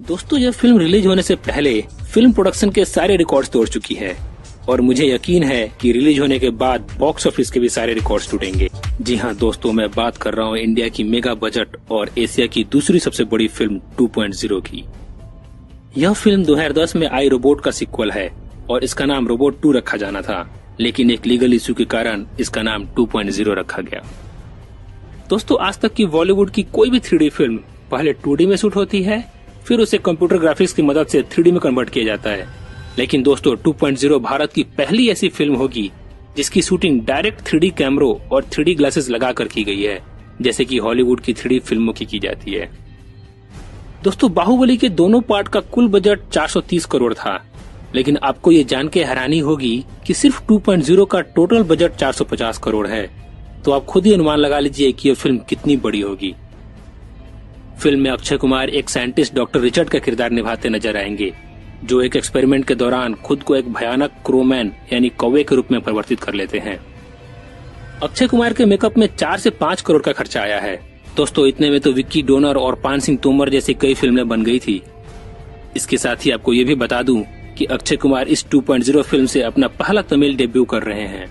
दोस्तों, यह film release होने से पहले फिल्म प्रोडक्शन के सारे रिकॉर्ड्स तोड़ चुकी है और मुझे यकीन है कि रिलीज होने के बाद बॉक्स ऑफिस के भी सारे रिकॉर्ड्स टूटेंगे। जी हाँ दोस्तों, मैं बात कर रहा हूँ इंडिया की मेगा बजट और एशिया की दूसरी सबसे बड़ी फिल्म 2.0 की। यह फिल्म 2010 में आई रोबोट का सिक्वल है और इसका नाम रोबोट 2 रखा जाना था, लेकिन एक लीगल इश्यू के कारण इसका नाम 2.0 रखा गया। दोस्तों, आज तक की बॉलीवुड की कोई भी 3D फिल्म पहले 2D में शूट होती है, फिर उसे कंप्यूटर ग्राफिक्स की मदद से 3D में कन्वर्ट किया जाता है। लेकिन दोस्तों, 2.0 भारत की पहली ऐसी फिल्म होगी जिसकी शूटिंग डायरेक्ट 3D कैमरों और 3D ग्लासेस लगाकर की गई है, जैसे कि हॉलीवुड की 3D फिल्मों की जाती है। दोस्तों, बाहुबली के दोनों पार्ट का कुल बजट 430 करोड़ था, लेकिन आपको ये जान के हैरानी होगी कि सिर्फ 2.0 का टोटल बजट 450 करोड़ है। तो आप खुद ही अनुमान लगा लीजिए कि यह फिल्म कितनी बड़ी होगी। फिल्म में अक्षय कुमार एक साइंटिस्ट डॉक्टर रिचर्ड का किरदार निभाते नजर आएंगे, जो एक एक्सपेरिमेंट के दौरान खुद को एक भयानक क्रोमैन यानी कौवे के रूप में परिवर्तित कर लेते हैं। अक्षय कुमार के मेकअप में 4 से 5 करोड़ का खर्चा आया है। दोस्तों, इतने में तो विक्की डोनर और पान सिंह तोमर जैसी कई फिल्में बन गई थी। इसके साथ ही आपको ये भी बता दूं कि अक्षय कुमार इस 2.0 फिल्म से अपना पहला तमिल डेब्यू कर रहे हैं।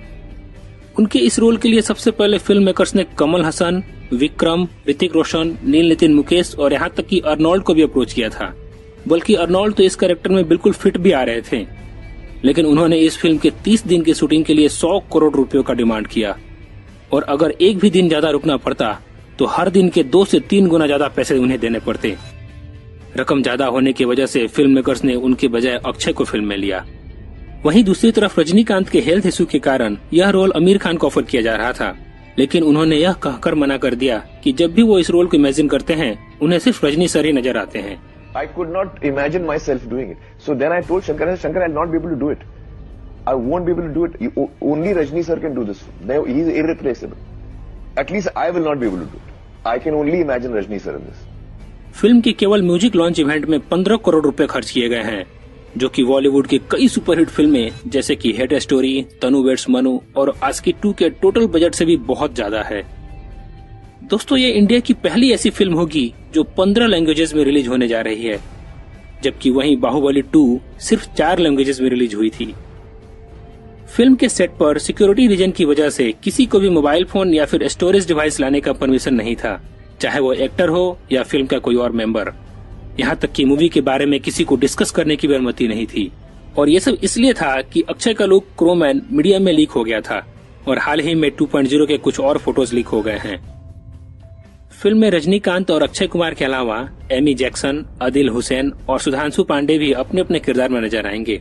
उनके इस रोल के लिए सबसे पहले फिल्म मेकर्स ने कमल हसन, विक्रम, ऋतिक रोशन, नील नितिन मुकेश और यहाँ तक कि अर्नोल्ड को भी अप्रोच किया था। बल्कि अर्नोल्ड तो इस कैरेक्टर में बिल्कुल फिट भी आ रहे थे, लेकिन उन्होंने इस फिल्म के 30 दिन की शूटिंग के लिए 100 करोड़ रुपयों का डिमांड किया और अगर एक भी दिन ज्यादा रुकना पड़ता तो हर दिन के 2 से 3 गुना ज्यादा पैसे उन्हें देने पड़ते। रकम ज्यादा होने की वजह से फिल्म मेकर्स ने उनके बजाय अक्षय को फिल्म में लिया। वहीं दूसरी तरफ रजनीकांत के हेल्थ इशू के कारण यह रोल आमिर खान को ऑफर किया जा रहा था, लेकिन उन्होंने यह कहकर मना कर दिया कि जब भी वो इस रोल को इमेजिन करते हैं उन्हें सिर्फ रजनी सर ही नजर आते हैं। I could not imagine myself doing it. So then I told Shankar, I'll not be able to do it. I won't be able to do it. Only Rajni sir can do this. He is irreplaceable. At least I will not be able to do it. I can only imagine Rajni sir in this. Film के केवल music launch event में 15 करोड़ रुपए खर्च किए गए हैं, जो कि बॉलीवुड की कई सुपरहिट फिल्में जैसे कि Hate Story, Tanu weds Manu और आस्की 2 के टोटल बजट से भी बहुत ज्यादा है। दोस्तों, ये इंडिया की पहली ऐसी फिल्म होगी जो 15 लैंग्वेजेस में रिलीज होने जा रही है, जबकि वहीं बाहुबली 2 सिर्फ 4 लैंग्वेजेस में रिलीज हुई थी। फिल्म के सेट पर सिक्योरिटी रीजन की वजह से किसी को भी मोबाइल फोन या फिर स्टोरेज डिवाइस लाने का परमिशन नहीं था, चाहे वो एक्टर हो या फिल्म का कोई और मेंबर। यहाँ तक कि मूवी के बारे में किसी को डिस्कस करने की भी अनुमति नहीं थी और ये सब इसलिए था कि अक्षय का लुक क्रोमैन मीडिया में लीक हो गया था और हाल ही में 2.0 के कुछ और फोटोज लीक हो गए हैं। फिल्म में रजनीकांत और अक्षय कुमार के अलावा एमी जैक्सन, आदिल हुसैन और सुधांशु पांडे भी अपने अपने किरदार में नजर आएंगे।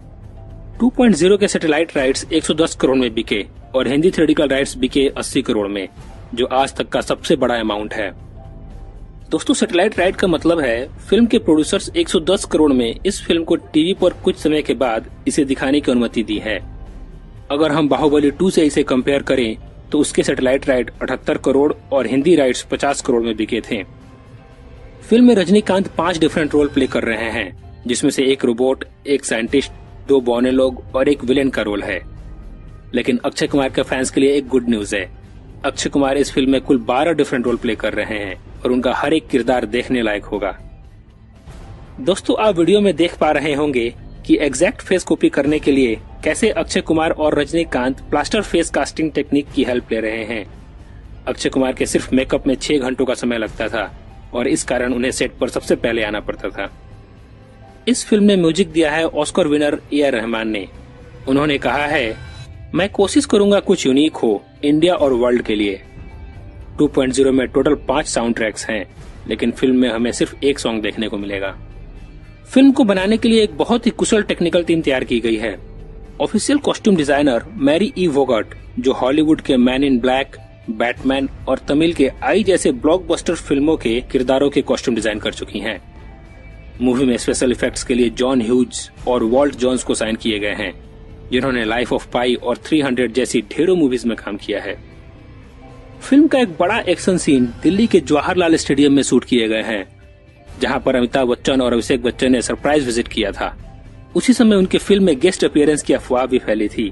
2.0 के सैटेलाइट राइट्स 110 करोड़ में बिके और हिंदी थिएट्रिकल राइट्स बिके 80 करोड़ में, जो आज तक का सबसे बड़ा अमाउंट है। दोस्तों, सैटेलाइट राइट का मतलब है फिल्म के प्रोड्यूसर्स 110 करोड़ में इस फिल्म को टीवी पर कुछ समय के बाद इसे दिखाने की अनुमति दी है। अगर हम बाहुबली 2 से इसे कंपेयर करें तो उसके सैटेलाइट राइट 78 करोड़ और हिंदी राइट्स 50 करोड़ में बिके थे। फिल्म में रजनीकांत 5 डिफरेंट रोल प्ले कर रहे हैं, जिसमें से एक रोबोट, एक साइंटिस्ट, 2 बौने लोग और एक विलेन का रोल है। लेकिन अक्षय कुमार के फैंस के लिए एक गुड न्यूज है। अक्षय कुमार इस फिल्म में कुल 12 डिफरेंट रोल प्ले कर रहे हैं और उनका हर एक किरदार देखने लायक होगा। दोस्तों, आप वीडियो में देख पा रहे होंगे कि एग्जैक्ट फेस कॉपी करने के लिए कैसे अक्षय कुमार और Rajinikanth plaster face casting technique की हेल्प ले रहे हैं। अक्षय कुमार के सिर्फ मेकअप में 6 घंटों का समय लगता था और इस कारण उन्हें सेट पर सबसे पहले आना पड़ता था। इस फिल्म में म्यूजिक दिया है ऑस्कर विनर ए.आर. रहमान ने। उन्होंने कहा है, मैं कोशिश करूंगा कुछ यूनिक हो इंडिया और वर्ल्ड के लिए। 2.0 में टोटल 5 साउंड ट्रैक्स हैं, लेकिन फिल्म में हमें सिर्फ एक सॉन्ग देखने को मिलेगा। फिल्म को बनाने के लिए एक बहुत ही कुशल टेक्निकल टीम तैयार की गई है। Official costume designer Mary E Vogt, जो हॉलीवुड के मैन इन ब्लैक, बैटमैन और तमिल के आई जैसे ब्लॉकबस्टर फिल्मों के किरदारों के कॉस्ट्यूम डिजाइन कर चुकी हैं। मूवी में स्पेशल इफेक्ट्स के लिए जॉन ह्यूज और वॉल्ट जॉन्स को साइन किए गए हैं, जिन्होंने लाइफ ऑफ पाई और 300 जैसी ढेरों मूवीज में काम किया है। फिल्म का एक बड़ा एक्शन सीन दिल्ली के जवाहरलाल स्टेडियम में शूट किए गए हैं, जहां पर अमिताभ बच्चन और अभिषेक बच्चन ने सरप्राइज विजिट किया था। उसी समय उनके फिल्म में गेस्ट अपीयरेंस की अफवाह भी फैली थी।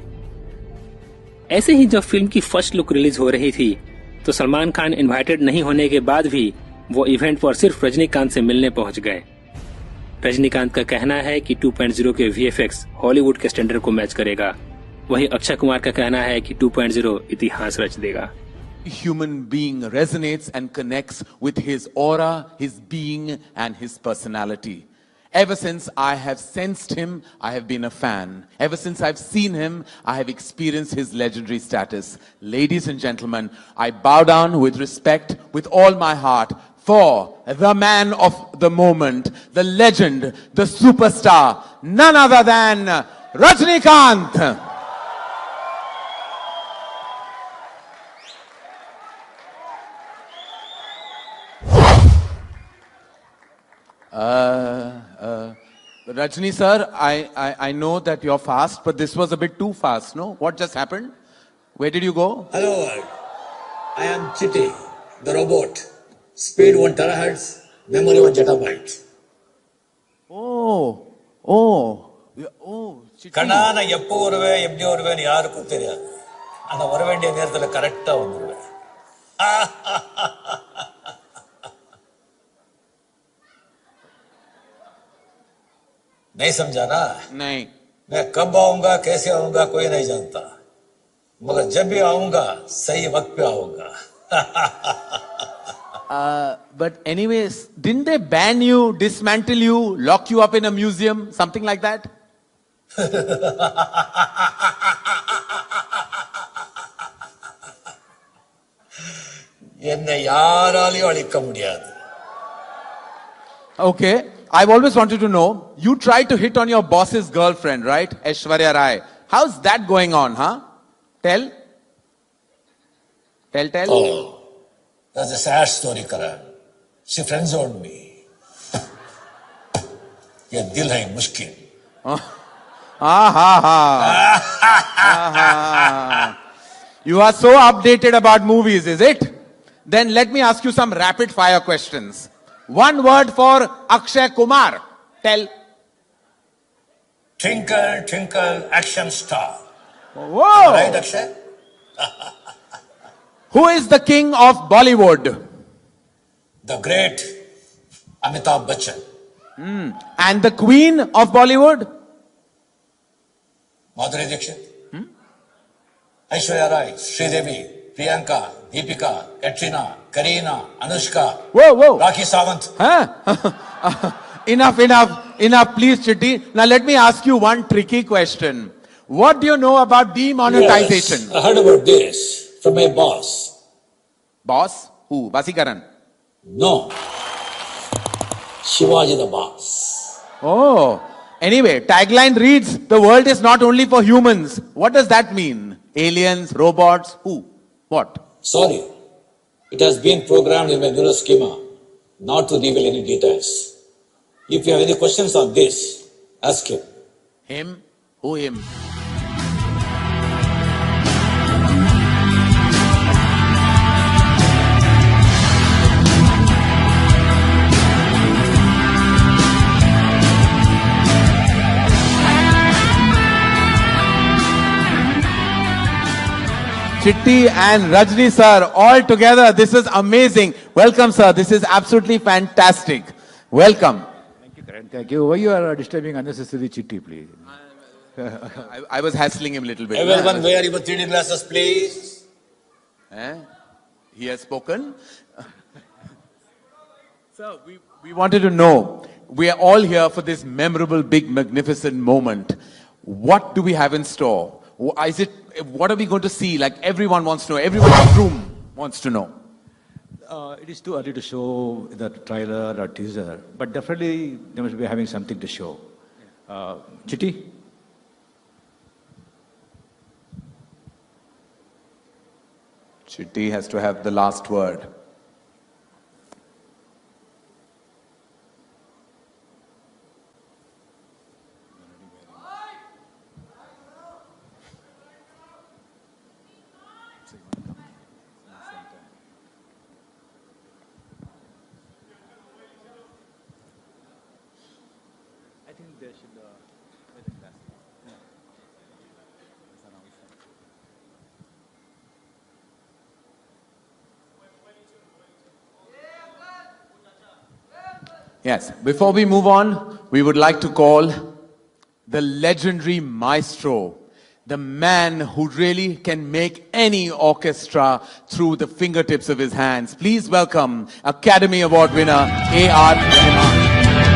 ऐसे ही जब फिल्म की फर्स्ट लुक रिलीज हो रही थी तो सलमान खान इनवाइटेड नहीं होने के बाद भी वो इवेंट पर सिर्फ रजनीकांत से मिलने पहुंच गए। रजनीकांत का कहना है कि 2.0 के VFX हॉलीवुड के स्टैंडर्ड को मैच करेगा। वहीं अक्षय कुमार का कहना है कि 2.0 इतिहास रच देगा। Human being resonates and connects with his aura, his being and his personality. Ever since I have sensed him, I have been a fan. Ever since I've seen him, I have experienced his legendary status. Ladies and gentlemen, I bow down with respect, with all my heart, for the man of the moment, the legend, the superstar, none other than Rajnikant. Rajni sir, I know that you're fast, but this was a bit too fast, no? What just happened? Where did you go? Hello world. I am Chitty, the robot. Speed 1 terahertz, memory 1 zettabyte. Chitti. கண்ணான எப்போ வருவேன் எப்படி வருவேன்னு யாருக்கும் தெரியாது. ஆனா வர வேண்டிய நேரத்துல கரெக்டா வந்துருவேன். नहीं समझा ना? नहीं. मैं कब आऊंगा कैसे आऊंगा कोई नहीं जानता, मगर जब भी आऊंगा सही वक्त पे आऊंगा. But anyways, didn't they ban you, dismantle you, lock you up in a museum, something like that? என்னை யாராலையும் அழிக்க முடியாது. Okay, I've always wanted to know, you tried to hit on your boss's girlfriend, right? Aishwarya Rai. How's that going on, huh? Tell. Oh, that's a sad story, Karan. She friend-zoned me. ये दिल है मुश्किल. You are so updated about movies, is it? Then let me ask you some rapid fire questions. One word for Akshay Kumar. Tell. Twinkle, twinkle, action star. Whoa! Right, Akshay? Who is the king of Bollywood? The great Amitabh Bachchan. And the queen of Bollywood? Madhuri Dixit. Aishwarya Rai, Sridevi, Priyanka, Deepika, Katrina, Kareena, Anushka. Whoa. Rakhi Sawant. Huh? Enough, please, Chitti. Now let me ask you one tricky question. What do you know about demonetization? Yes, I heard about this from my boss. Boss? Who? Basikaran? No. Shivaji the boss. Oh. Anyway, tagline reads, the world is not only for humans. What does that mean? Aliens, robots, who? What? Sorry. It has been programmed in my neural schema not to reveal any details. If you have any questions on this, ask him. Him? Who him? Chitti and Rajni sir, all together, this is amazing. Welcome sir, this is absolutely fantastic. Welcome. Thank you, Karan. Thank you. Why you are disturbing unnecessarily Chitti, please? I was hassling him a little bit. Everyone wear your 3D glasses, please. He has spoken. Sir, we wanted to know, we are all here for this memorable, big, magnificent moment. What do we have in store? What are we going to see? Like everyone wants to know, everyone in the room wants to know. It is too early to show the trailer or teaser, but definitely they must be having something to show. Chitti? Chitti has to have the last word. Yes, before we move on, we would like to call the legendary maestro, the man who really can make any orchestra through the fingertips of his hands. Please welcome Academy Award winner A.R. Rahman.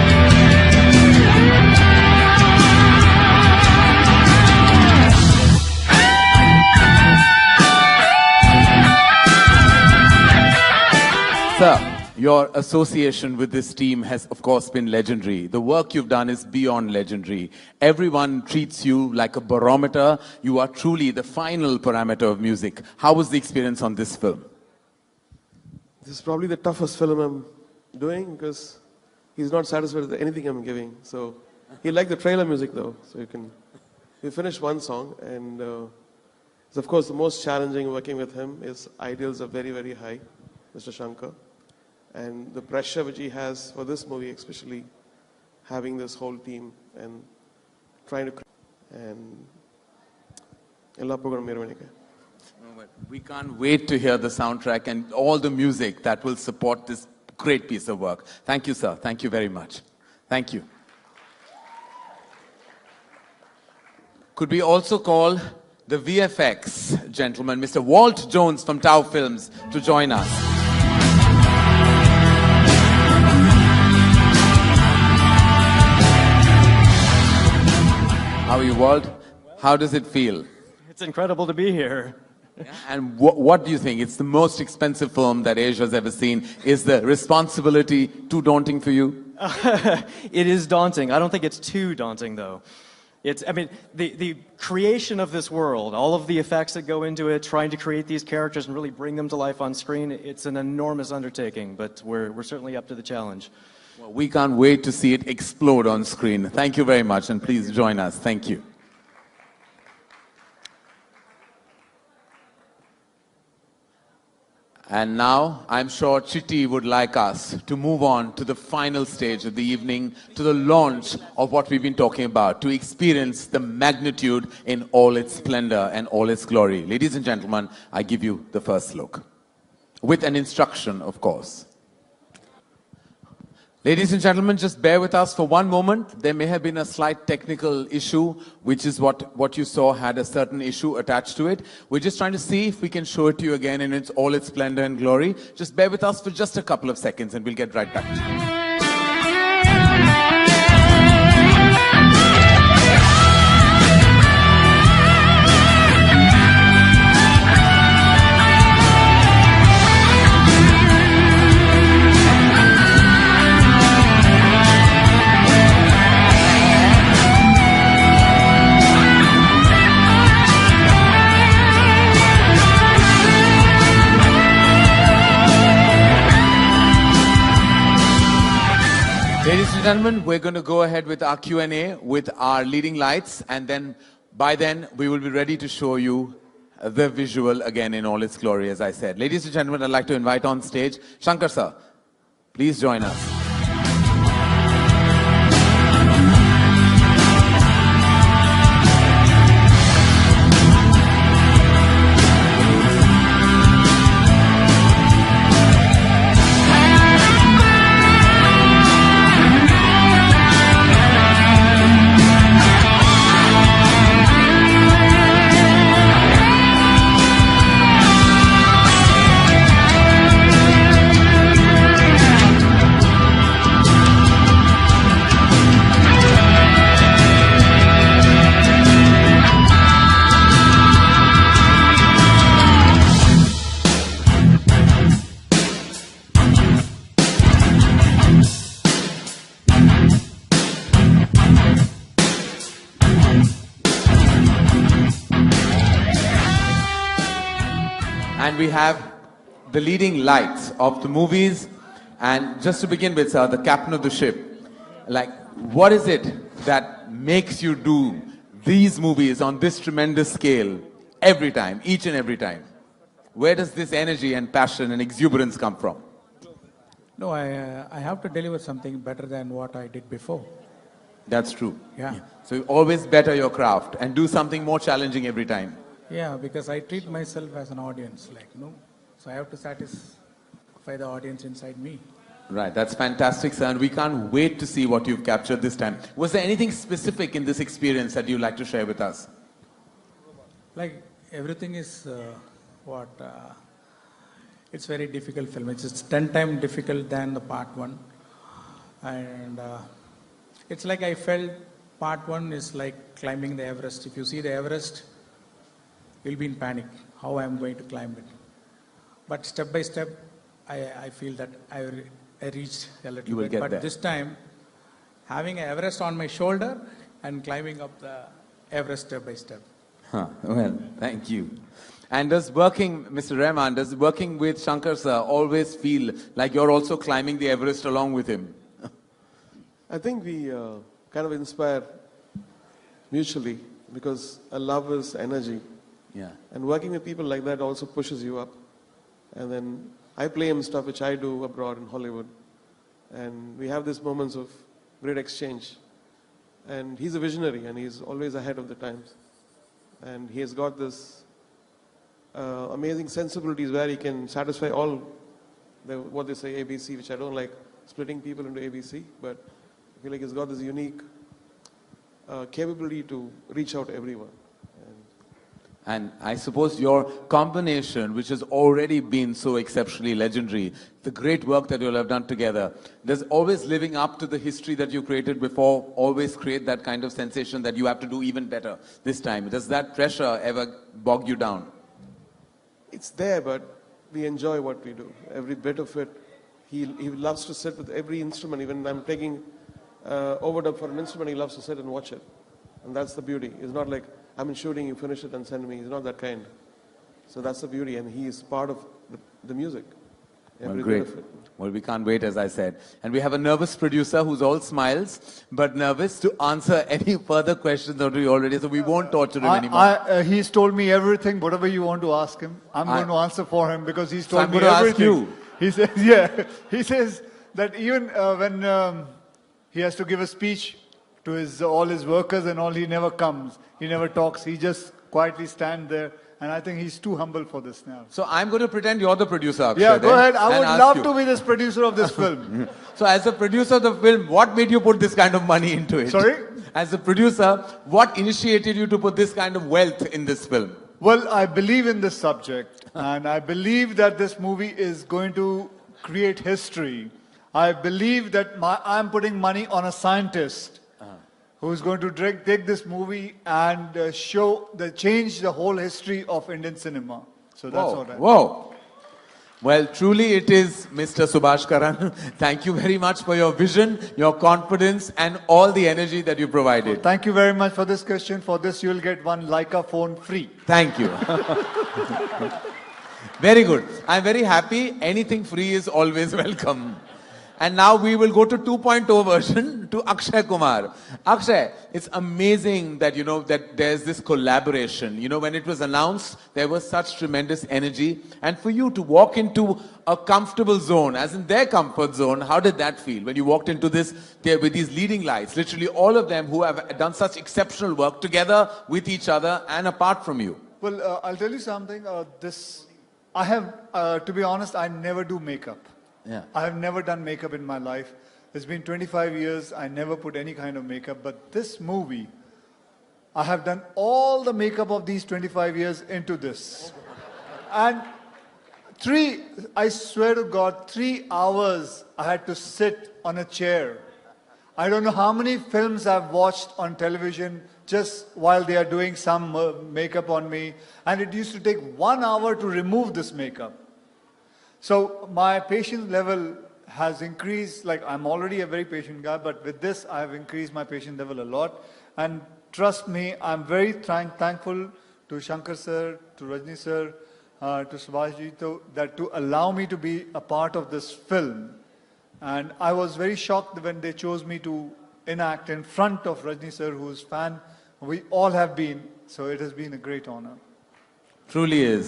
Sir, your association with this team has, of course, been legendary. The work you've done is beyond legendary. Everyone treats you like a barometer. You are truly the final parameter of music. How was the experience on this film? This is probably the toughest film I'm doing because he's not satisfied with anything I'm giving. So he liked the trailer music though. So we finished one song, and it's of course the most challenging working with him. His ideals are very, very high, Mr. Shankar. And the pressure which he has for this movie, especially having this whole team and trying to, and we can't wait to hear the soundtrack and all the music that will support this great piece of work. Thank you, sir. Thank you very much. Thank you. Could we also call the VFX gentleman, Mr. Walt Jones from Tau Films, to join us? How are you, Walt? How does it feel? It's incredible to be here. Yeah. And what do you think? It's the most expensive film that Asia's ever seen. Is the responsibility too daunting for you? It is daunting. I don't think it's too daunting, though. I mean, the creation of this world, all of the effects that go into it, trying to create these characters and really bring them to life on screen, it's an enormous undertaking, but we're certainly up to the challenge. Well, we can't wait to see it explode on screen. Thank you very much, and please join us. Thank you. And now, I'm sure Chitti would like us to move on to the final stage of the evening, to the launch of what we've been talking about, to experience the magnitude in all its splendor and all its glory. Ladies and gentlemen, I give you the first look. With an instruction, of course. Ladies and gentlemen, just bear with us for one moment. There may have been a slight technical issue, which is what you saw had a certain issue attached to it. We're just trying to see if we can show it to you again in all its splendor and glory. Just bear with us for just a couple of seconds and we'll get right back to you. Ladies and gentlemen, we're going to go ahead with our Q&A with our leading lights, and then by then we will be ready to show you the visual again in all its glory, as I said. Ladies and gentlemen, I'd like to invite on stage Shankar sir. Please join us. And we have the leading lights of the movies. And just to begin with, sir, the captain of the ship, like, what is it that makes you do these movies on this tremendous scale every time, each and every time? Where does this energy and passion and exuberance come from? No, I have to deliver something better than what I did before. That's true. Yeah. So you always better your craft and do something more challenging every time. Yeah, because I treat myself as an audience, like, so I have to satisfy the audience inside me. Right, that's fantastic, sir, and we can't wait to see what you've captured this time. Was there anything specific in this experience that you'd like to share with us? Like everything is it's very difficult film. It's 10 times difficult than the part one, and it's like I felt part one is like climbing the Everest. If you see the Everest, you'll be in panic. How I'm going to climb it? But step by step, I feel that I reached a little You will bit. get But there. this time, having an Everest on my shoulder and climbing up the Everest step by step. Well, thank you. And does working, Mr. Rahman, does working with Shankar sir always feel like you're also climbing the Everest along with him? I think we kind of inspire mutually because I love his energy. Yeah. And working with people like that also pushes you up. And then I play him stuff which I do abroad in Hollywood. And we have these moments of great exchange. And he's a visionary and he's always ahead of the times. And he has got this amazing sensibilities where he can satisfy all what they say ABC, which I don't like splitting people into ABC, but I feel like he's got this unique capability to reach out to everyone. And I suppose your combination, which has already been so exceptionally legendary, the great work that you'll have done together, does always living up to the history that you created before always create that kind of sensation that you have to do even better this time? Does that pressure ever bog you down? It's there, but we enjoy what we do. Every bit of it. He loves to sit with every instrument. Even I'm taking overdub for an instrument, he loves to sit and watch it. And that's the beauty. It's not like, I'm in shooting, you finish it and send me. He's not that kind. So that's the beauty. And he is part of the music. Every Well, great. bit of it. Well, we can't wait, as I said. And we have a nervous producer who's all smiles, but nervous to answer any further questions that we already, so we won't torture him anymore. He's told me everything, whatever you want to ask him. I'm going to answer for him because he's told I'm me going to ask everything. you. He says, yeah, he says that even when he has to give a speech to all his workers and all, he never comes. He never talks. He just quietly stands there. And I think he's too humble for this now. So I'm going to pretend you're the producer, Akshay, Yeah, go then, ahead. I and would ask love you. to be this producer of this film. So as a producer of the film, what made you put this kind of money into it? Sorry? As a producer, what initiated you to put this kind of wealth in this film? Well, I believe in this subject, and I believe that this movie is going to create history. I believe that I'm putting money on a scientist who's going to take this movie and change the whole history of Indian cinema. So that's all right. Whoa. Well, truly it is Mr. Subhash Karan. Thank you very much for your vision, your confidence, and all the energy that you provided. Well, thank you very much for this question. For this, you'll get one Leica phone free. Thank you. Very good. I'm very happy. Anything free is always welcome. And now we will go to 2.0 version to Akshay Kumar. Akshay, it's amazing that, that there's this collaboration. When it was announced, there was such tremendous energy. And for you to walk into a comfortable zone, as in their comfort zone, how did that feel? When you walked into this, there with these leading lights, literally all of them who have done such exceptional work together with each other and apart from you. Well, I'll tell you something. I have, to be honest, I never do makeup. Yeah. I have never done makeup in my life. It's been 25 years. I never put any kind of makeup. But this movie, I have done all the makeup of these 25 years into this. And I swear to God, 3 hours I had to sit on a chair. I don't know how many films I've watched on television just while they are doing some makeup on me. And it used to take 1 hour to remove this makeup. So my patience level has increased. Like, I'm already a very patient guy, but with this, I have increased my patience level a lot. And trust me, I'm very thankful to Shankar sir, to Rajni sir, to Subhashji, to allow me to be a part of this film. And I was very shocked when they chose me to enact in front of Rajni sir, whose fan we all have been. So it has been a great honor. Truly is.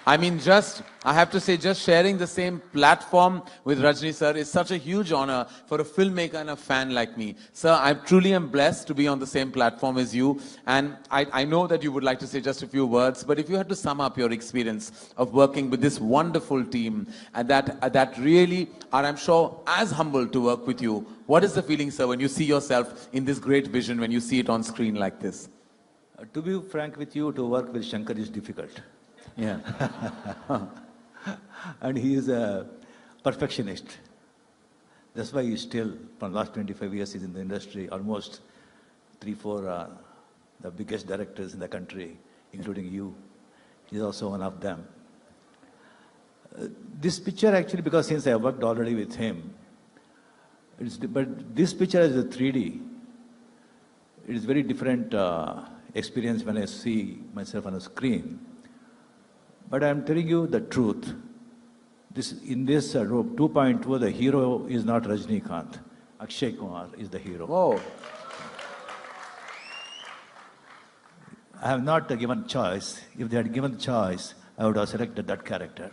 I mean, I have to say, just sharing the same platform with Rajni sir is such a huge honor for a filmmaker and a fan like me. Sir, I truly am blessed to be on the same platform as you. And I know that you would like to say just a few words, but if you had to sum up your experience of working with this wonderful team and that really are, I'm sure, as humbled to work with you, what is the feeling, sir, when you see yourself in this great vision, when you see it on screen like this? To be frank with you, to work with Shankar is difficult. Yeah. And he is a perfectionist. That's why he's still, for the last 25 years, he's in the industry. Almost 3-4 the biggest directors in the country, including you. He's also one of them. This picture actually, because since I worked already with him, but this picture is a 3D. It is very different experience when I see myself on a screen. But I'm telling you the truth. In this 2.2, the hero is not Rajnikant. Akshay Kumar is the hero. Whoa. I have not given choice. If they had given the choice, I would have selected that character.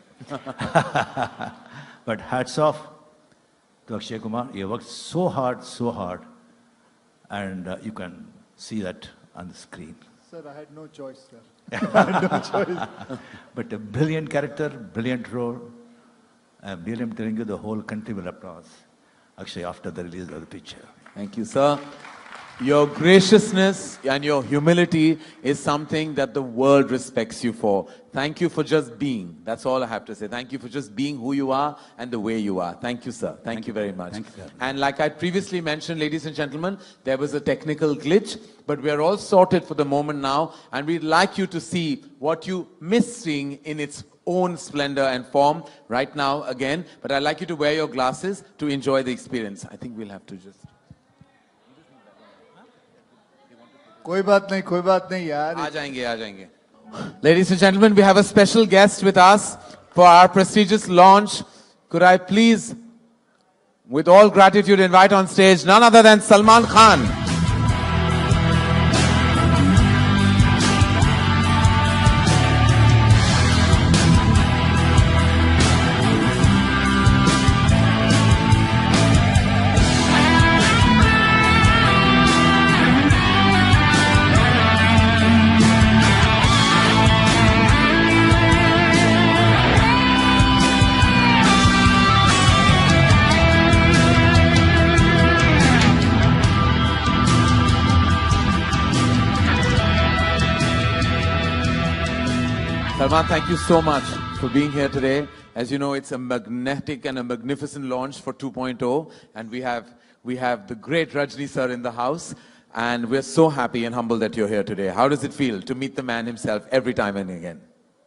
But hats off to Akshay Kumar. He worked so hard, and you can see that on the screen. Sir, I had no choice, sir. I had no choice. But a brilliant character, brilliant role. I'm really telling you, the whole country will applaud Akshay after the release of the picture. Thank you, sir. Your graciousness and your humility is something that the world respects you for. Thank you for just being. That's all I have to say. Thank you for just being who you are and the way you are. Thank you, sir. Thank you very much. Thank you, sir. And like I previously mentioned, ladies and gentlemen, there was a technical glitch, but we are all sorted for the moment now, and we'd like you to see what you miss seeing in its own splendor and form right now again. But I'd like you to wear your glasses to enjoy the experience. I think we'll have to just... कोई बात नहीं यार. आ जाएंगे. Ladies and gentlemen, we have a special guest with us for our prestigious launch. Could I please, with all gratitude, invite on stage none other than Salman Khan. Salman, thank you so much for being here today. As you know, it's a magnetic and a magnificent launch for 2.0, and we have the great Rajni sir in the house, and we're so happy and humbled that you're here today. How does it feel to meet the man himself every time and again?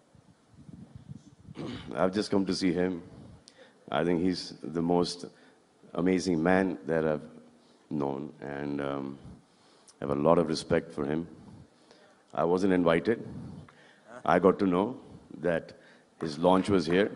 I've just come to see him. I think he's the most amazing man that I've known, and I have a lot of respect for him. I wasn't invited. I got to know that his launch was here.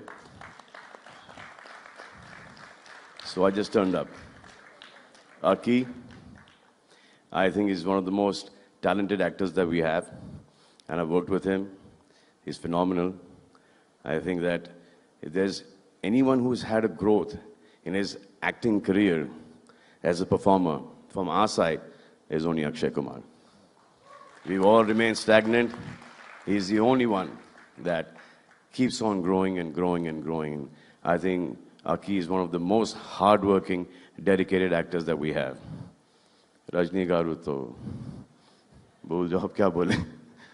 So I just turned up. Aki, I think he's one of the most talented actors that we have. And I've worked with him. He's phenomenal. I think that if there's anyone who's had a growth in his acting career as a performer from our side, is only Akshay Kumar. We've all remained stagnant. He's the only one that keeps on growing and growing and growing. I think Aki is one of the most hardworking, dedicated actors that we have. Rajni Garu to bhul jo ab kya bole.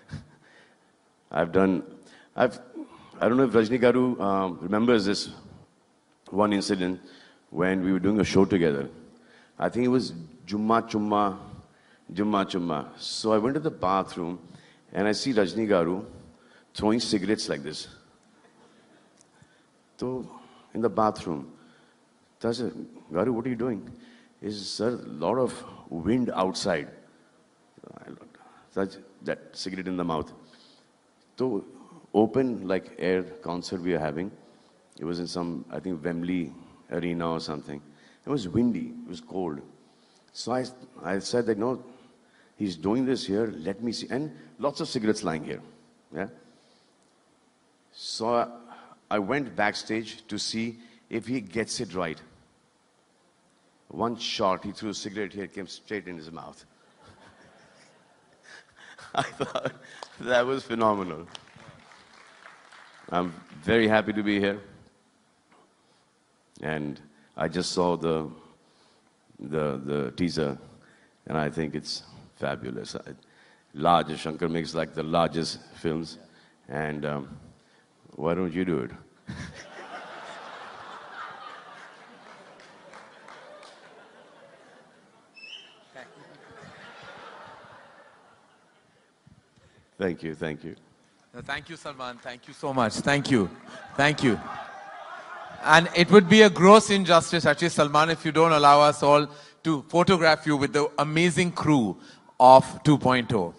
I don't know if Rajni Garu remembers this one incident when we were doing a show together. I think it was Jumma Chumma. So I went to the bathroom and I see Rajni Garu throwing cigarettes like this. So, in the bathroom, I said, Garu, what are you doing? He said, sir, a lot of wind outside. That cigarette in the mouth. So, open like air concert we are having. It was in some, I think, Wembley arena or something. It was windy, it was cold. So I said that, no, he's doing this here, let me see. And lots of cigarettes lying here. Yeah. So I went backstage to see if he gets it right. One shot, he threw a cigarette here, it came straight in his mouth. I thought that was phenomenal. I'm very happy to be here. And I just saw the teaser, and I think it's fabulous. Large, Shankar makes like the largest films, and why don't you do it? Thank you, thank you. Thank you, Salman. Thank you so much. Thank you. Thank you. And it would be a gross injustice, actually, Salman, if you don't allow us all to photograph you with the amazing crew of 2.0.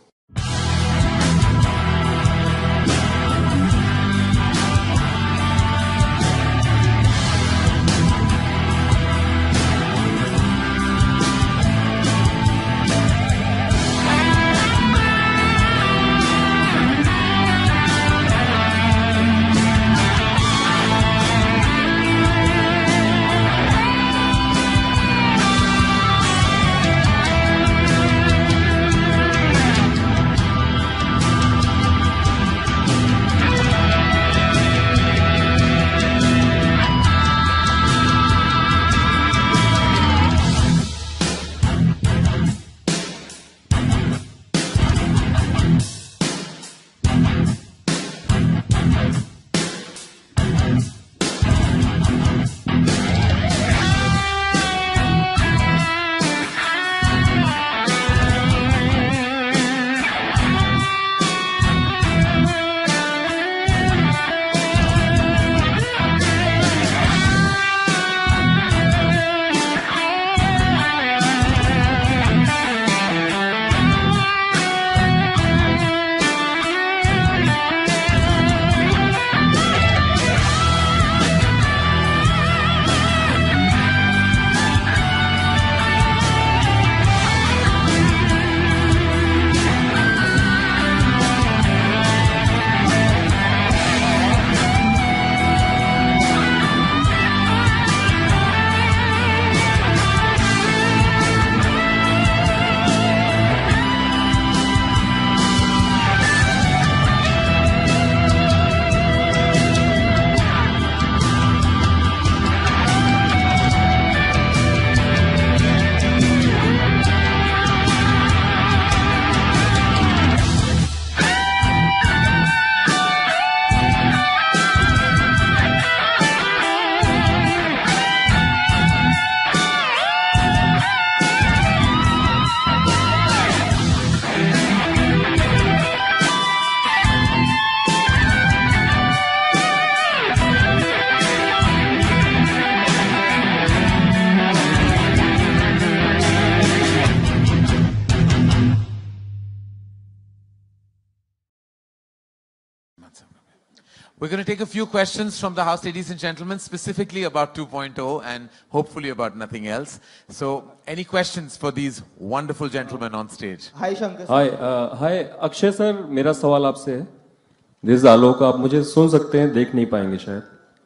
We're going to take a few questions from the house, ladies and gentlemen, specifically about 2.0 and hopefully about nothing else. So, any questions for these wonderful gentlemen on stage? Hi, Shankar. Hi, Akshay sir, मेरा सवाल आपसे है. This is आलोक. आप मुझे सुन सकते हैं, देख नहीं पाएंगे शायद.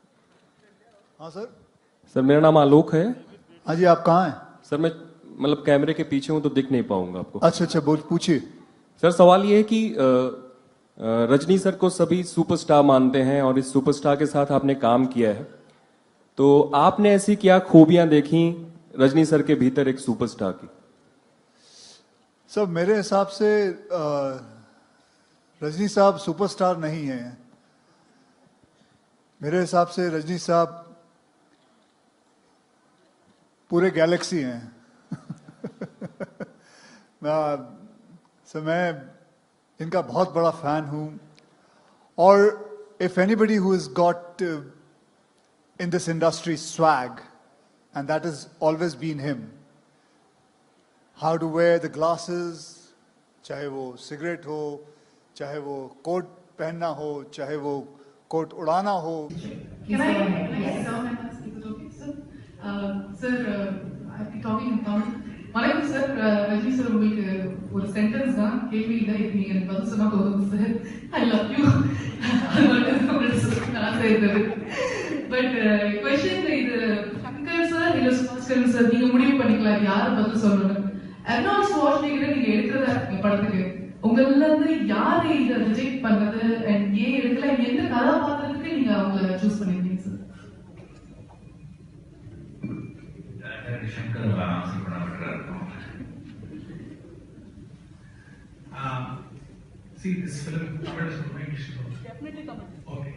हाँ सर. सर मेरा नाम आलोक है. हाँ जी, आप कहाँ हैं? सर मैं मतलब कैमरे के पीछे हूँ तो दिख नहीं पाऊंगा आपको. अच्छा अच्छा, पूछिए. सर सवाल ये है कि रजनी सर को सभी सुपरस्टार मानते हैं और इस सुपरस्टार के साथ आपने काम किया है, तो आपने ऐसी क्या खूबियां देखी रजनी सर के भीतर एक सुपरस्टार की? सर मेरे हिसाब से रजनी साहब सुपरस्टार नहीं हैं. मेरे हिसाब से रजनी साहब पूरे गैलेक्सी हैं. मैं इनका बहुत बड़ा फैन हूं. और if anybody who has got in this industry swag, and that has always been him, how to wear the glasses, चाहे वो सिगरेट हो, चाहे वो कोट पहनना हो, चाहे वो कोट उड़ाना हो. வணக்கம் சார். ரஜினி சார், உங்களுக்கு ஒரு சென்டென்ஸ் தான், கேள்வி இல்லை, நீங்க பதில் சொன்னா போதும் சார். I love you. இருந்தது. பட் கொஸ்டின் இது சங்கர் சார் இல்ல சுபாஸ்கரன் சார் நீங்க முடிவு பண்ணிக்கலாம் யாரை பதில் சொல்லணும். அர்னால்ட் ஸ்வாஷ்நேகரை நீங்க எடுக்கிறதா இருக்கீங்க படத்துக்கு. உங்கள இருந்து யாரு இதை ரிஜெக்ட் பண்ணது அண்ட் ஏன் எடுக்கல, எந்த கதாபாத்திரத்துக்கு நீங்க அவங்கள சூஸ் பண்ணிருக்கீங்க சார்? சங்கர் ஆன்சர் பண்ண பெட்டரா இருக்கும். See this film, Tamil is my English. Definitely come. Okay.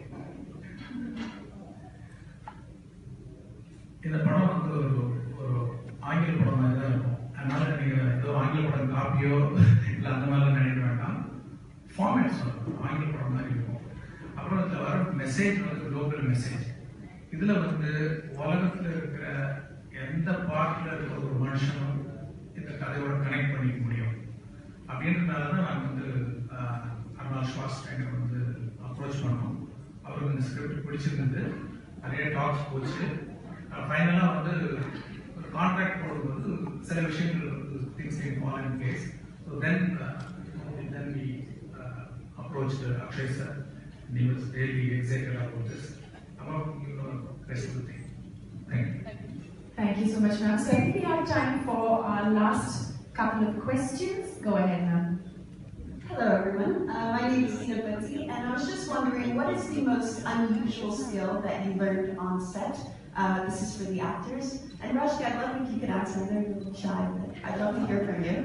இந்த படம் வந்து ஒரு ஆங்கில படம் மாதிரி தான் இருக்கும். அதனால நீங்க ஏதோ ஆங்கில படம் காப்பியோ இல்லை அந்த மாதிரிலாம் நினைக்க வேண்டாம். ஃபார்மேட் சொல்லணும், ஆங்கில படம் மாதிரி இருக்கும். அப்புறம் இதில் வர மெசேஜ் வந்து குளோபல் மெசேஜ். இதில் வந்து உலகத்தில் இருக்கிற எந்த பார்ட்டில் இருக்கிற ஒரு மனுஷனும் இந்த கதையோட கனெக்ட் பண்ணிக்க முடியும். அப்படின்றதுனால தான் நான் வந்து அர்னால்ட் ஷ்வார்ஸ்நேகர் வந்து அப்ரோச் பண்ணோம். அவருக்கு இந்த ஸ்கிரிப்ட் பிடிச்சிருந்தது, நிறைய டாக்ஸ் போச்சு. ஃபைனலாக வந்து ஒரு கான்ட்ராக்ட் போடும்போது சில விஷயங்கள் வந்து things can fall in place. So then we approached Akshay sir, and he was really excited about this. About rest of the thing. Thank you. Thank you so much, ma'am. So I think we have time for our last couple of questions. Go ahead, ma'am. Hello, everyone. My name is Sina Butzi, and I was just wondering, what is the most unusual skill that you learned on set? This is for the actors. And Rashki, I'd love if you could answer. I know you're a little shy, but I'd love to hear from you.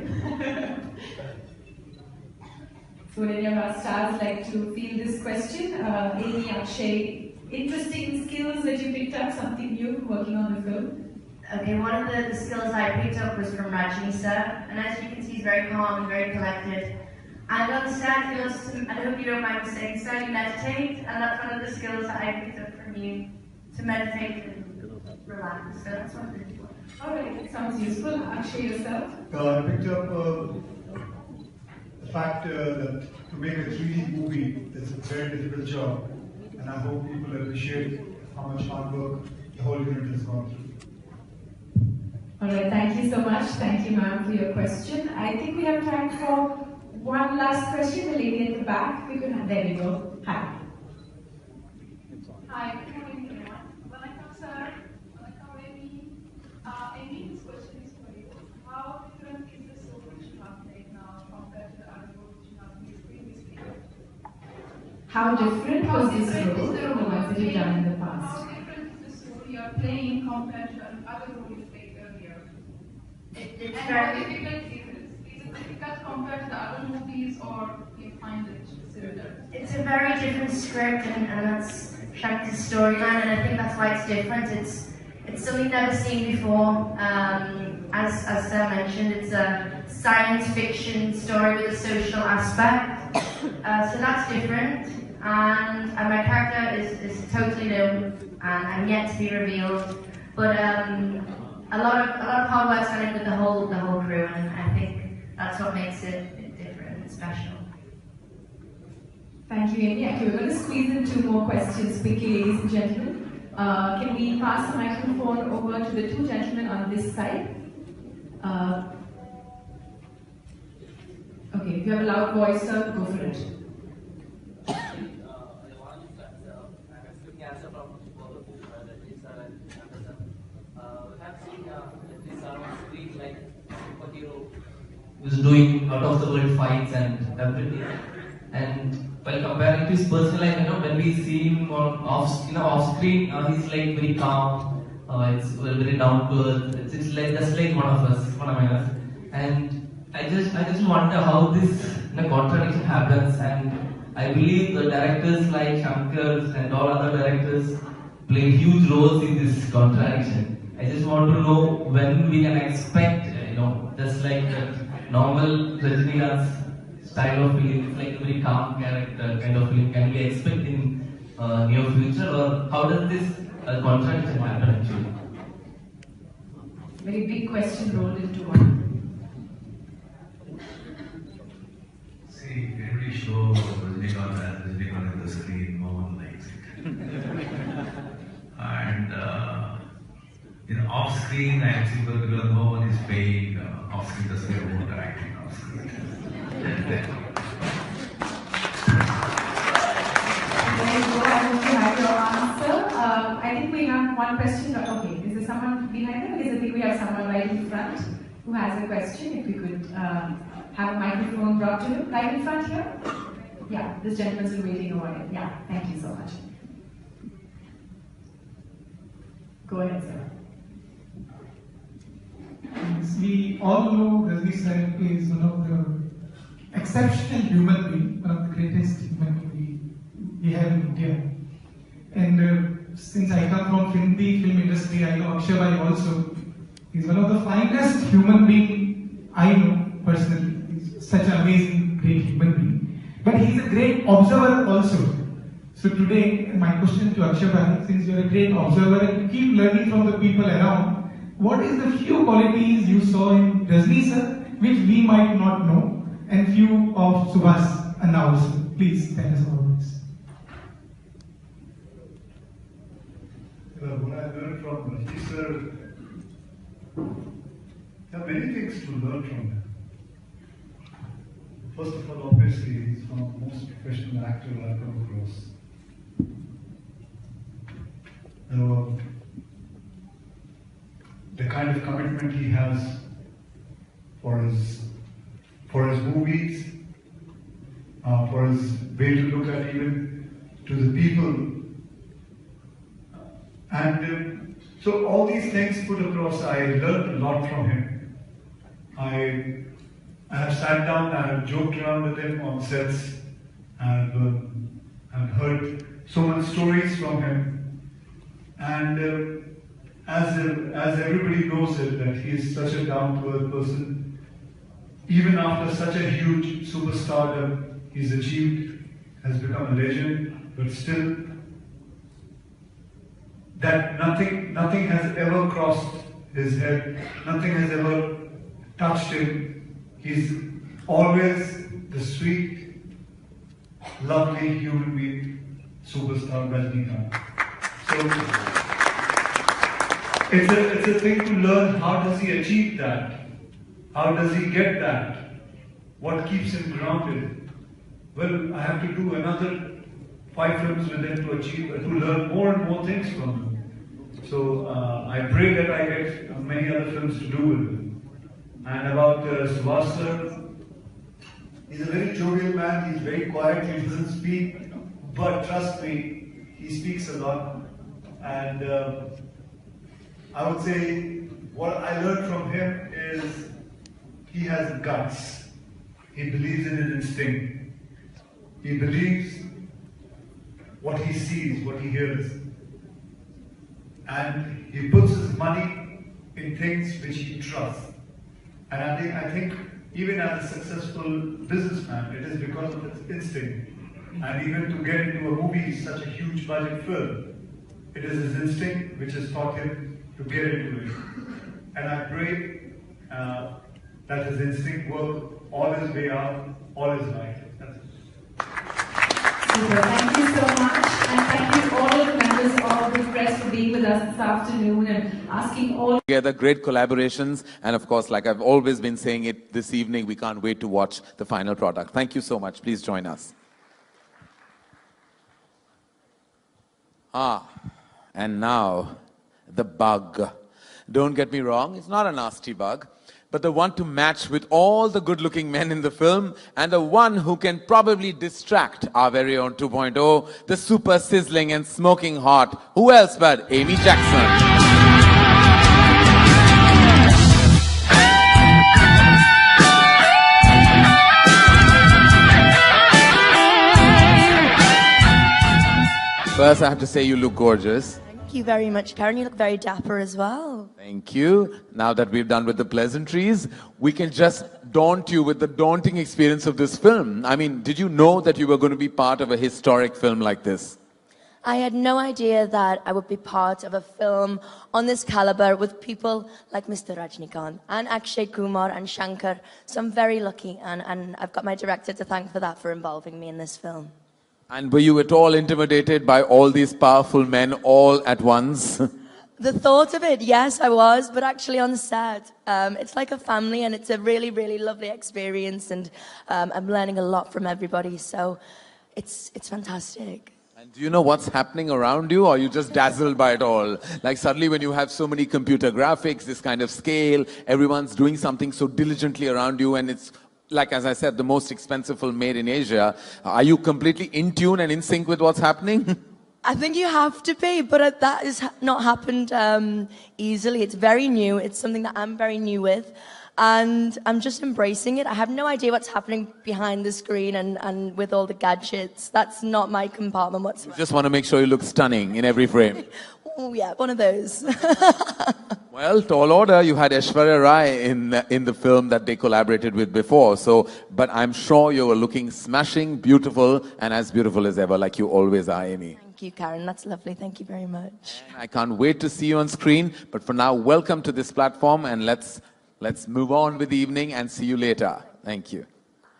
So would any of our stars like to field this question? Amy, Akshay, interesting skills that you picked up, something new working on the film? Okay, one of the skills I picked up was from Rajni sir, and as you can see, he's very calm and very collected. And on the set, he loves to, I hope you don't mind me saying so, you meditate, and that's one of the skills that I picked up from you, to meditate and relax. So that's one of the skills. Alright, sounds useful. Akshay, yourself? I picked up the fact that to make a 3D movie is a very difficult job, and I hope people appreciate how much hard work the whole unit has gone through. Alright, thank you so much. Thank you, ma'am, for your question. I think we have time for one last question. The lady at the back. There we go. Hi. Hi, good morning everyone. Vanakkam sir, Vanakkam Amy. Amy, this question is for you. How different is the soap which you have played now compared to the other role which you have played previously? How different was this role from the ones that you've done in the past? How different is this role you are playing compared to the other role you played earlier? It's and very how difficult is it? Is it difficult compared to the other movies, or you find it similar? It's a very different script, and that's Shakti's storyline, and I think that's why it's different. It's something never seen before. As Sam mentioned, it's a science fiction story with a social aspect. So that's different, and my character is totally new and yet to be revealed. But a lot of hard work's gone in with the whole crew, and I think that's what makes it different and special. Thank you, Amy. Okay, we're going to squeeze in 2 more questions quickly, ladies and gentlemen. Can we pass the microphone over to the 2 gentlemen on this side? Okay, if you have a loud voice, sir, go for it. Was doing out of the world fights and everything, and while comparing to his personal life, when we see him off screen, he's like very calm. It's very down to earth. It's like just like one of us, one of us. And I just wonder how this contradiction happens. And I believe the directors like Shankar and all other directors play huge roles in this contradiction. I just want to know when we can expect, just like normal Rajinikanth style of film, it's like a very calm character kind of film. Can we expect in near future, or how does this contradiction happen actually? Very big question rolled into one. See, every show Rajinikanth has Rajinikanth on the screen, no one likes it. And off screen, I actually because no one is paying off screen, the same amount of acting off screen. There you go. I hope you have your one question. Okay, is there someone behind them? Because I think we have someone right in front who has a question. If we could have a microphone brought to him. Right in front here? Yeah, this gentleman's been waiting over here. Yeah, thank you so much. Go ahead, sir. We all know Rajni sir is one of the exceptional human being, one of the greatest human being we have in India. And since I come from Hindi film industry, I know Akshay Bhai also. He's one of the finest human being I know personally. He's such an amazing, great human being. But he's a great observer also. So today, my question to Akshay Bhai, since you're a great observer and you keep learning from the people around, what is the few qualities you saw in Rajni sir, which we might not know, and few of Subhas and also? Please tell us about this. What I learned from Rajni sir, there are many things to learn from him. First of all, obviously, he's one of the most professional actors I've come across. The kind of commitment he has for his movies, for his way to look at even to the people, and so all these things put across, I learned a lot from him. I have sat down, I have joked around with him on sets, I've heard so many stories from him, and as everybody knows it, that he is such a down-to-earth person. Even after such a huge superstardom he's achieved, has become a legend, but still, that nothing has ever crossed his head, nothing has ever touched him. He's always the sweet, lovely human being, superstar Rajnikant. So, it's a thing to learn. How does he achieve that? How does he get that? What keeps him grounded? Well, I have to do another 5 films with him to learn more and more things from him. So I pray that I get many other films to do with him. And about Subhas sir, he's a very jovial man. He's very quiet. He doesn't speak, but trust me, he speaks a lot. And I would say what I learned from him is he has guts. He believes in his instinct. He believes what he sees, what he hears. And he puts his money in things which he trusts. And I think even as a successful businessman, it is because of his instinct. And even to get into a movie, such a huge budget film, it is his instinct which has taught him to get into it. And I pray that his instinct work all his way out, all his life. That's it. Super. Thank you so much. And thank you all of the members of the press for being with us this afternoon and asking all Together, great collaborations. And of course, like I've always been saying it this evening, we can't wait to watch the final product. Thank you so much. Please join us. And now, the bug. Don't get me wrong, it's not a nasty bug, but the one to match with all the good-looking men in the film, and the one who can probably distract our very own 2.0, the super sizzling and smoking hot, who else but Amy Jackson. First, I have to say you look gorgeous. Thank you very much, Karen. You look very dapper as well. Thank you. Now that we've done with the pleasantries, we can just daunt you with the daunting experience of this film. I mean, did you know that you were going to be part of a historic film like this? I had no idea that I would be part of a film on this caliber with people like Mr. Rajnikant and Akshay Kumar and Shankar. So I'm very lucky, and I've got my director to thank for that, for involving me in this film. And were you at all intimidated by all these powerful men all at once? The thought of it, yes, I was, but actually on set, it's like a family, and it's a really, really lovely experience, and I'm learning a lot from everybody, so it's fantastic. And do you know what's happening around you, or are you just dazzled by it all? Like suddenly when you have so many computer graphics, this kind of scale, everyone's doing something so diligently around you, and it's, like as I said, the most expensive film made in Asia. Are you completely in tune and in sync with what's happening? I think you have to be, but that has not happened easily. It's very new. It's something that I'm very new with. And I'm just embracing it. I have no idea what's happening behind the screen and with all the gadgets. That's not my compartment whatsoever. You just want to make sure you look stunning in every frame. Oh yeah, one of those. Well, tall order, you had Aishwarya Rai in the film that they collaborated with before. So, but I'm sure you were looking smashing, beautiful, and as beautiful as ever, like you always are, Amy. Thank you, Karen. That's lovely. Thank you very much. I can't wait to see you on screen. But for now, welcome to this platform, and let's move on with the evening and see you later. Thank you.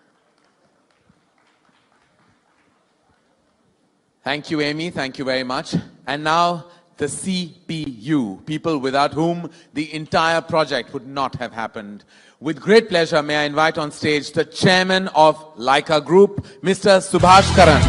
Thank you, Amy. Thank you very much. And now, the CPU, people without whom the entire project would not have happened. With great pleasure, may I invite on stage the chairman of Leica Group, Mr. Subhash Karan.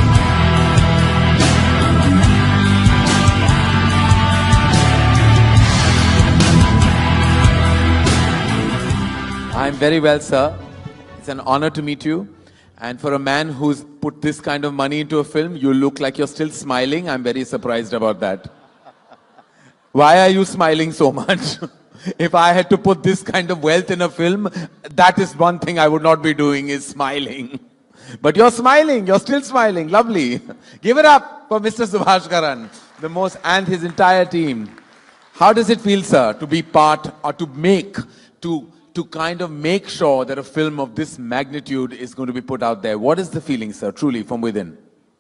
I'm very well, sir. It's an honor to meet you. And for a man who's put this kind of money into a film, you look like you're still smiling. I'm very surprised about that. Why are you smiling so much? If I had to put this kind of wealth in a film, that is one thing I would not be doing, is smiling. But you're smiling. You're still smiling. Lovely. Give it up for Mr. Subhash Karan, and his entire team. How does it feel, sir, to be part or to kind of make sure that a film of this magnitude is going to be put out there? What is the feeling, sir, truly from within?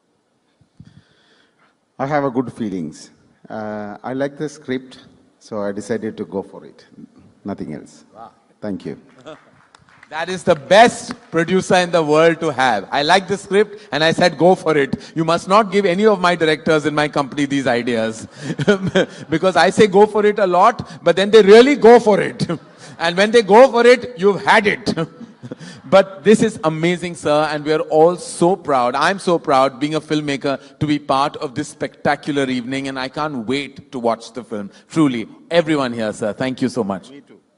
I have a good feelings. I like the script, so I decided to go for it. Nothing else. Wow. Thank you. That is the best producer in the world to have. I like the script and I said go for it. You must not give any of my directors in my company these ideas. Because I say go for it a lot, but then they really go for it. And when they go for it, you've had it. But this is amazing, sir, and we are all so proud. I'm so proud, being a filmmaker, to be part of this spectacular evening, and I can't wait to watch the film. Truly, everyone here, sir, thank you so much. Me too.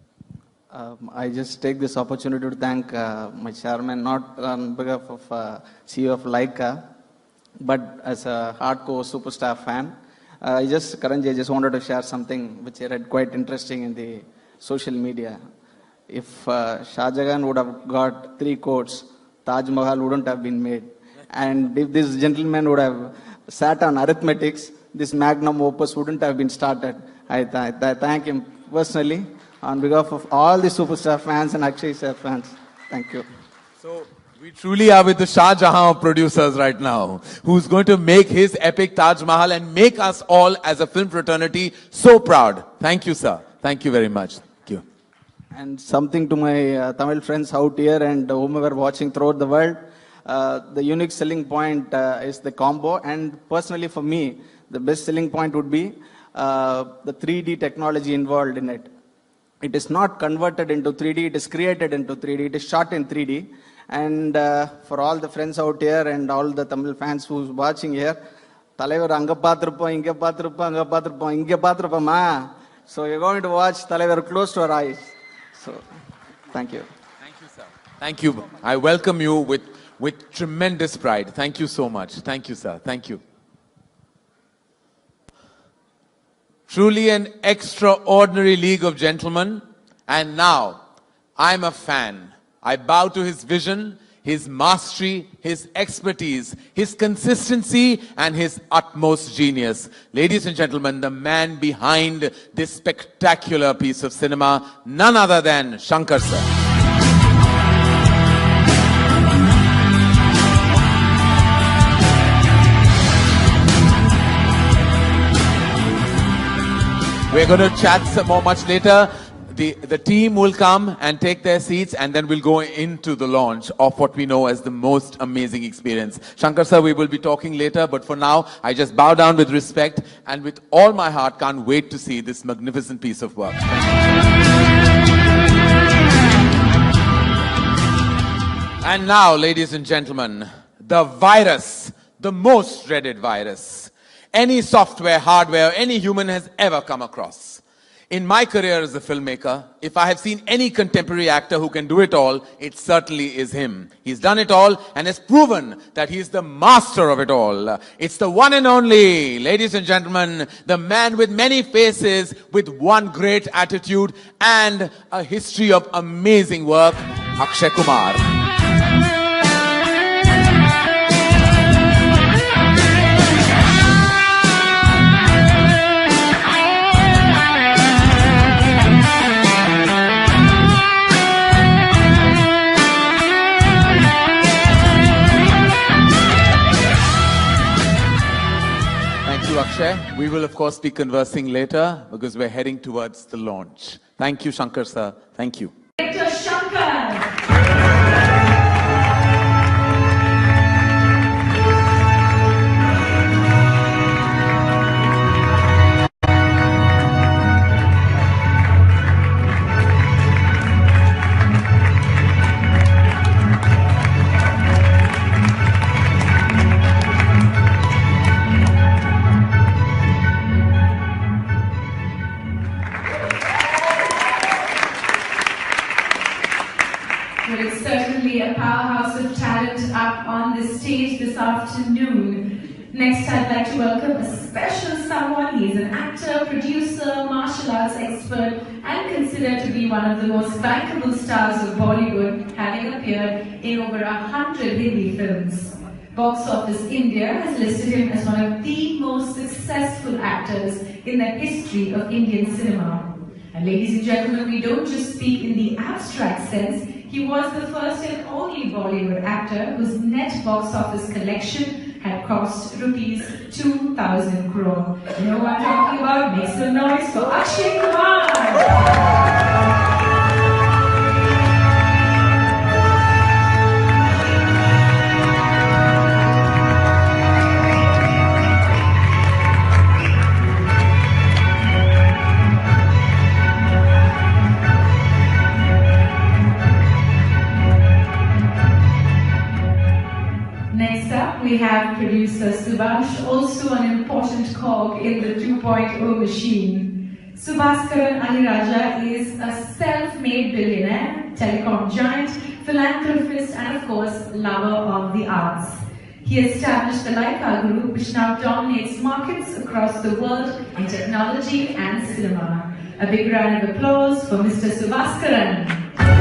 I just take this opportunity to thank my chairman, not on behalf of CEO of Leica, but as a hardcore superstar fan. Karanji, I just wanted to share something which I read quite interesting in the social media. If Shah Jahan would have got 3 coats, Taj Mahal wouldn't have been made. And if this gentleman would have sat on arithmetics, this magnum opus wouldn't have been started. I thank him personally on behalf of all the superstar fans and Akshay sir fans. Thank you. So we truly are with the Shah Jahan of producers right now, who's going to make his epic Taj Mahal and make us all as a film fraternity so proud. Thank you, sir. Thank you very much. And something to my Tamil friends out here and whomever watching throughout the world, the unique selling point is the combo. And personally for me, the best selling point would be the 3D technology involved in it. It is not converted into 3D, it is created into 3D, it is shot in 3D. And for all the friends out here and all the Tamil fans who's watching here, Talaivar anga paathirupom, inga paathirupom, anga paathirupom, inga paathirupoma. So you're going to watch Talaivar close to our eyes. So, thank you. Thank you, sir. Thank you. I welcome you with tremendous pride. Thank you so much. Thank you, sir. Thank you. Truly an extraordinary league of gentlemen. And now, I'm a fan. I bow to his vision, his mastery, his expertise, his consistency, and his utmost genius. Ladies and gentlemen, the man behind this spectacular piece of cinema, none other than Shankar sir. We're going to chat some more much later. The team will come and take their seats, and then we'll go into the launch of what we know as the most amazing experience. Shankar sir, we will be talking later, but for now, I just bow down with respect and with all my heart can't wait to see this magnificent piece of work. And now, ladies and gentlemen, the virus, the most dreaded virus any software, hardware, any human has ever come across. In my career as a filmmaker, if I have seen any contemporary actor who can do it all, it certainly is him. He's done it all and has proven that he's the master of it all. It's the one and only, ladies and gentlemen, the man with many faces, with one great attitude and a history of amazing work, Akshay Kumar. Akshay. We will of course be conversing later because we're heading towards the launch. Thank you, Shankar sir. Thank you. Director Shankar. Stage this afternoon. Next, I'd like to welcome a special someone. He is an actor, producer, martial arts expert, and considered to be one of the most bankable stars of Bollywood, having appeared in over 100 Hindi films. Box Office India has listed him as one of the most successful actors in the history of Indian cinema. And ladies and gentlemen, we don't just speak in the abstract sense. He was the first and only Bollywood actor whose net box office collection had cost rupees 2,000 crore. You know what I'm talking about? Make some noise for Akshay Kumar! We have producer Subhash, also an important cog in the 2.0 machine. Subhaskaran Aliraja is a self-made billionaire, telecom giant, philanthropist, and of course, lover of the arts. He established the Leica Group, which now dominates markets across the world in technology and cinema. A big round of applause for Mr. Subhaskaran.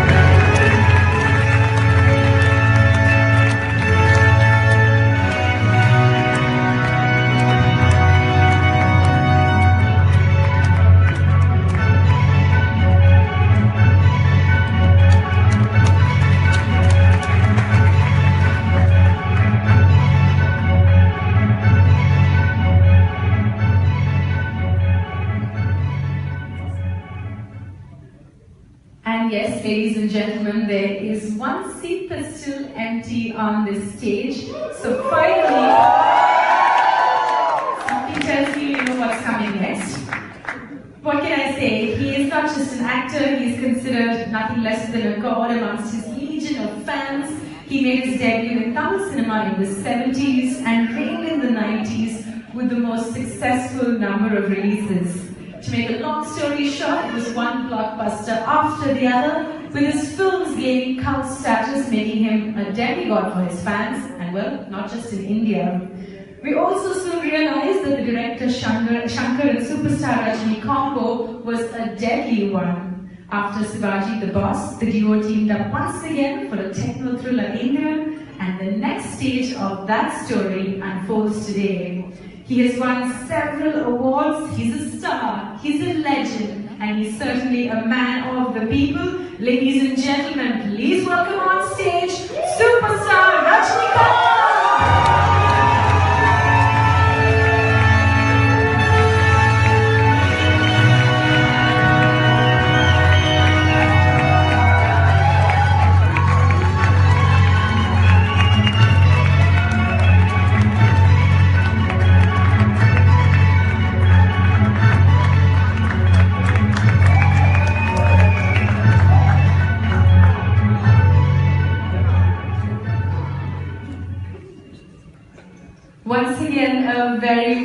Yes, ladies and gentlemen, there is one seat that's still empty on this stage. So finally, something tells me you know what's coming next. What can I say? He is not just an actor, he is considered nothing less than a god amongst his legion of fans. He made his debut in Tamil cinema in the 70s and reigned in the 90s with the most successful number of releases. To make a long story short, it was one blockbuster after the other, with his films gaining cult status, making him a demigod for his fans, and well, not just in India. We also soon realized that the director Shankar and superstar Rajni combo was a deadly one. After Shivaji the Boss, the duo teamed up once again for a techno thriller Indra, and the next stage of that story unfolds today. He has won several awards, he's a star, he's a legend, and he's certainly a man of the people. Ladies and gentlemen, please welcome on stage, superstar Rajnikant!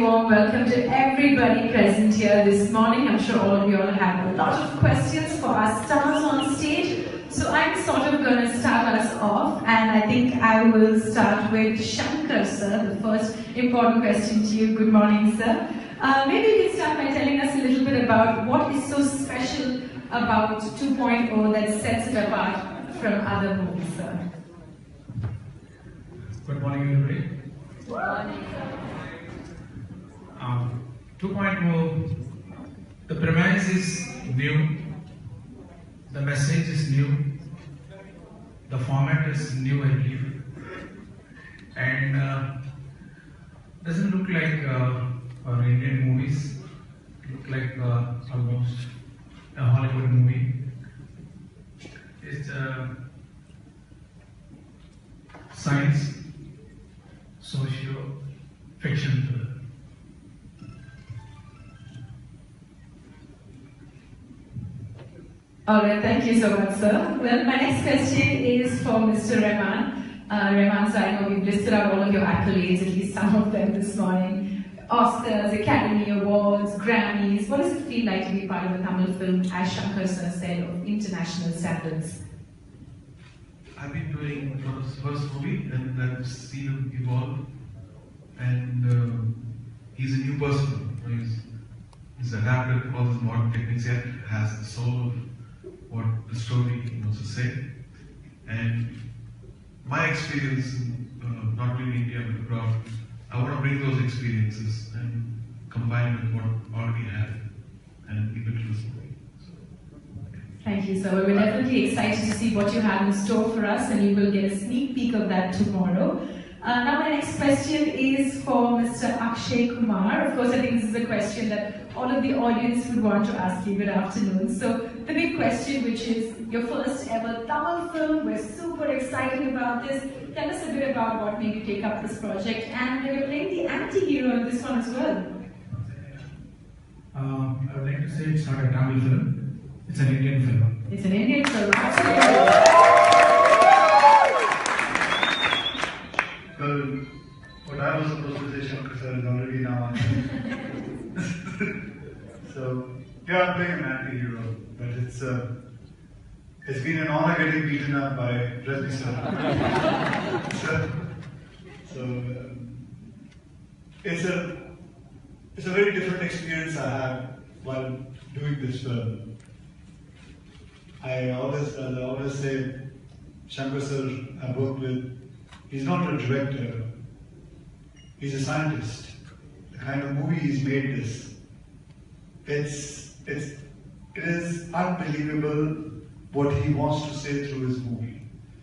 warm welcome to everybody present here this morning. I'm sure all of you all have a lot of questions for our stars on stage. So I'm sort of going to start us off, and I think I will start with Shankar sir, the first important question to you. Good morning, sir. Maybe you can start by telling us a little bit about what is so special about 2.0 that sets it apart from other movies, sir. Good morning, everybody. Good morning. 2.0, the premise is new, the message is new, the format is new, I believe, and doesn't look like our Indian movies. It looks like almost a Hollywood movie. It's science, socio-fiction thriller. Alright, thank you so much, sir. Well, my next question is for Mr. Rahman. Rahman, sir, I know we've listed out all of your accolades, at least some of them this morning. Oscars, Academy Awards, Grammys. What does it feel like to be part of a Tamil film, as Shankar sir said, of international standards? I've been doing for this first movie, and I've seen him evolve. And he's a new person. He's adapted all these modern techniques, yet has the soul of what the story wants to say. And my experience, not only in India but abroad, I want to bring those experiences and combine with what I already have and give it to this movie. Thank you, sir. Well, we're definitely excited to see what you have in store for us, and you will get a sneak peek of that tomorrow. Now my next question is for Mr. Akshay Kumar. Of course, I think this is a question that all of the audience would want to ask you. Good afternoon. So the big question, which is your first ever Tamil film. We're super excited about this. Tell us a bit about what made you take up this project, and you're playing the anti-hero in this one as well. I would like to say it's not a Tamil film. It's an Indian film. It's an Indian film. Absolutely. Well, what I was supposed to say, Shankar sir, is already now So, yeah, I'm playing an anti-hero, but it's been an honor getting beaten up by Rajni sir. It's a very different experience I have while doing this film. I always say, Shankar sir I work with, he's not a director, he's a scientist. The kind of movie he's made this, it is unbelievable what he wants to say through his movie.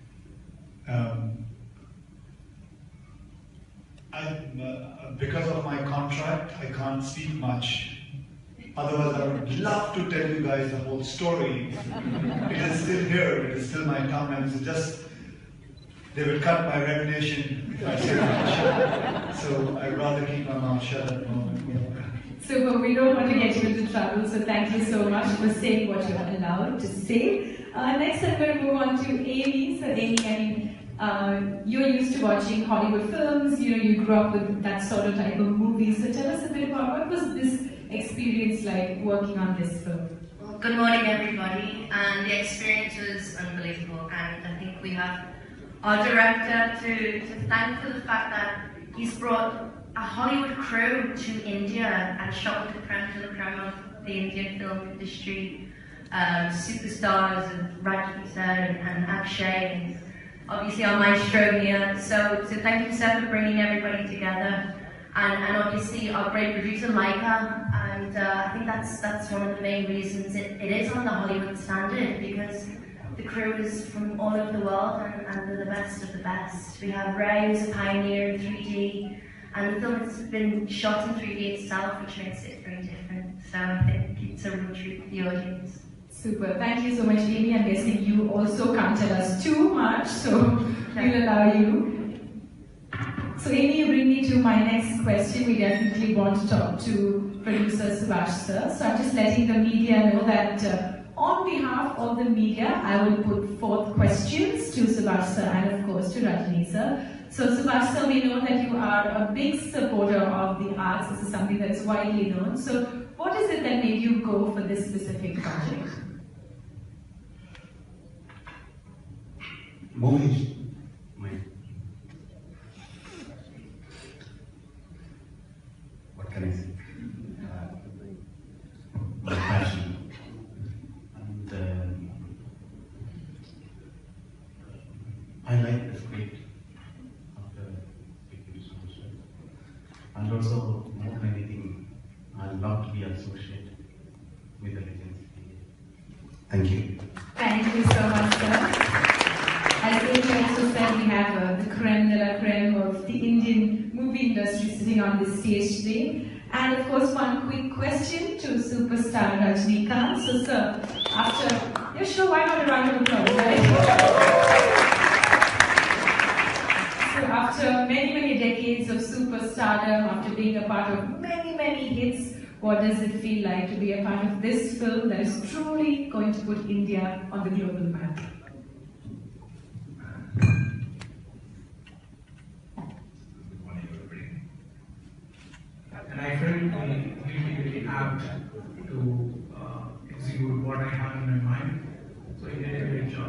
Because of my contract, I can't speak much. Otherwise, I would love to tell you guys the whole story. It is still here, it is still my tongue, and it's just, they will cut my reputation if I say much. So I'd rather keep my mouth shut at the moment. Super, we don't want to get you into trouble, so thank you so much for saying what you're allowed to say. Next I'm going to move on to Amy. So Amy, you're used to watching Hollywood films, you grew up with that sort of type of movies. So tell us a bit about what was this experience like working on this film? Well, good morning everybody, and the experience was unbelievable, and I think we have our director to thank for the fact that he's brought a Hollywood crew to India and shot with the creme de la creme of the Indian film industry, superstars of Rajni sir and Akshay, and obviously our maestro here. So thank you sir for bringing everybody together, and obviously our great producer Laika, and I think that's one of the main reasons it is on the Hollywood standard, because the crew is from all over the world and they're the best of the best. We have Ray, who's a pioneer in 3D, and the film has been shot in 3D itself, which makes it very different. So I think it's a real treat for the audience. Super. Thank you so much, Amy. I'm guessing you also can't tell us too much, so we'll allow you. So Amy, you bring me to my next question. We definitely want to talk to producer Subhash sir. So I'm just letting the media know that on behalf of the media, I will put forth questions to Subhash sir and of course to Rajni sir. So Subhash sir, we know that you are a big supporter of the arts. This is something that is widely known. So what is it that made you go for this specific project? Movies. What can I say? My passion. And I like the script of the superstar. And also, more than anything, I love to be associated with the legends. Thank you. Thank you so much, sir. As Amy also said, we have the creme de la creme of the Indian movie industry sitting on this stage today. And of course, one quick question to superstar Rajinikanth. So, sir, after, yeah, sure, why not a round of applause, right? So, after many, many decades of superstardom, after being a part of many, many hits, what does it feel like to be a part of this film that is truly going to put India on the global map? And I felt really apt to execute what I have in my mind. So he did a great job.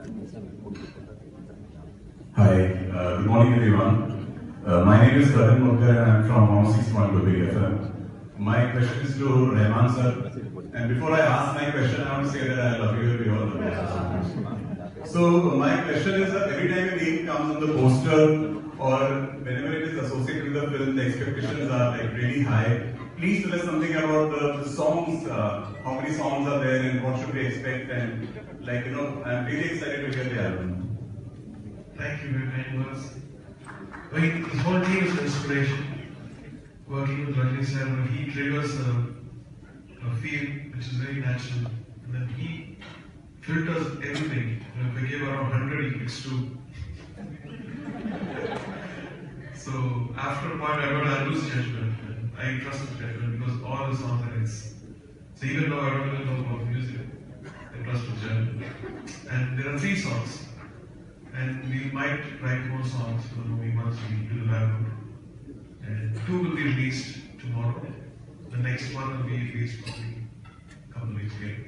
Hi, good morning everyone. My name is Karan Mukher and I'm from 106.2 Big FM. My question is to Rahman sir. And before I ask my question, I want to say that I love you and we all love you. So my question is that every time a name comes on the poster or whenever it is associated with the film, the expectations are like really high. Please tell us something about the songs, how many songs are there and what should we expect, and like, you know, I'm really excited to hear the album. Thank you very kind words. His whole team is inspiration. Working with Rajni sir, he triggers a feel which is very natural. And then he filters everything. If we give around 100, he picks 2. So after a point, I lose judgment. I trust his judgment because all the songs are his. So even though I don't really know about music, I trust his judgment. And there are 3 songs. And we might write more songs for the movie once we do the album. And 2 will be released tomorrow. The next one will be released probably a couple of weeks later.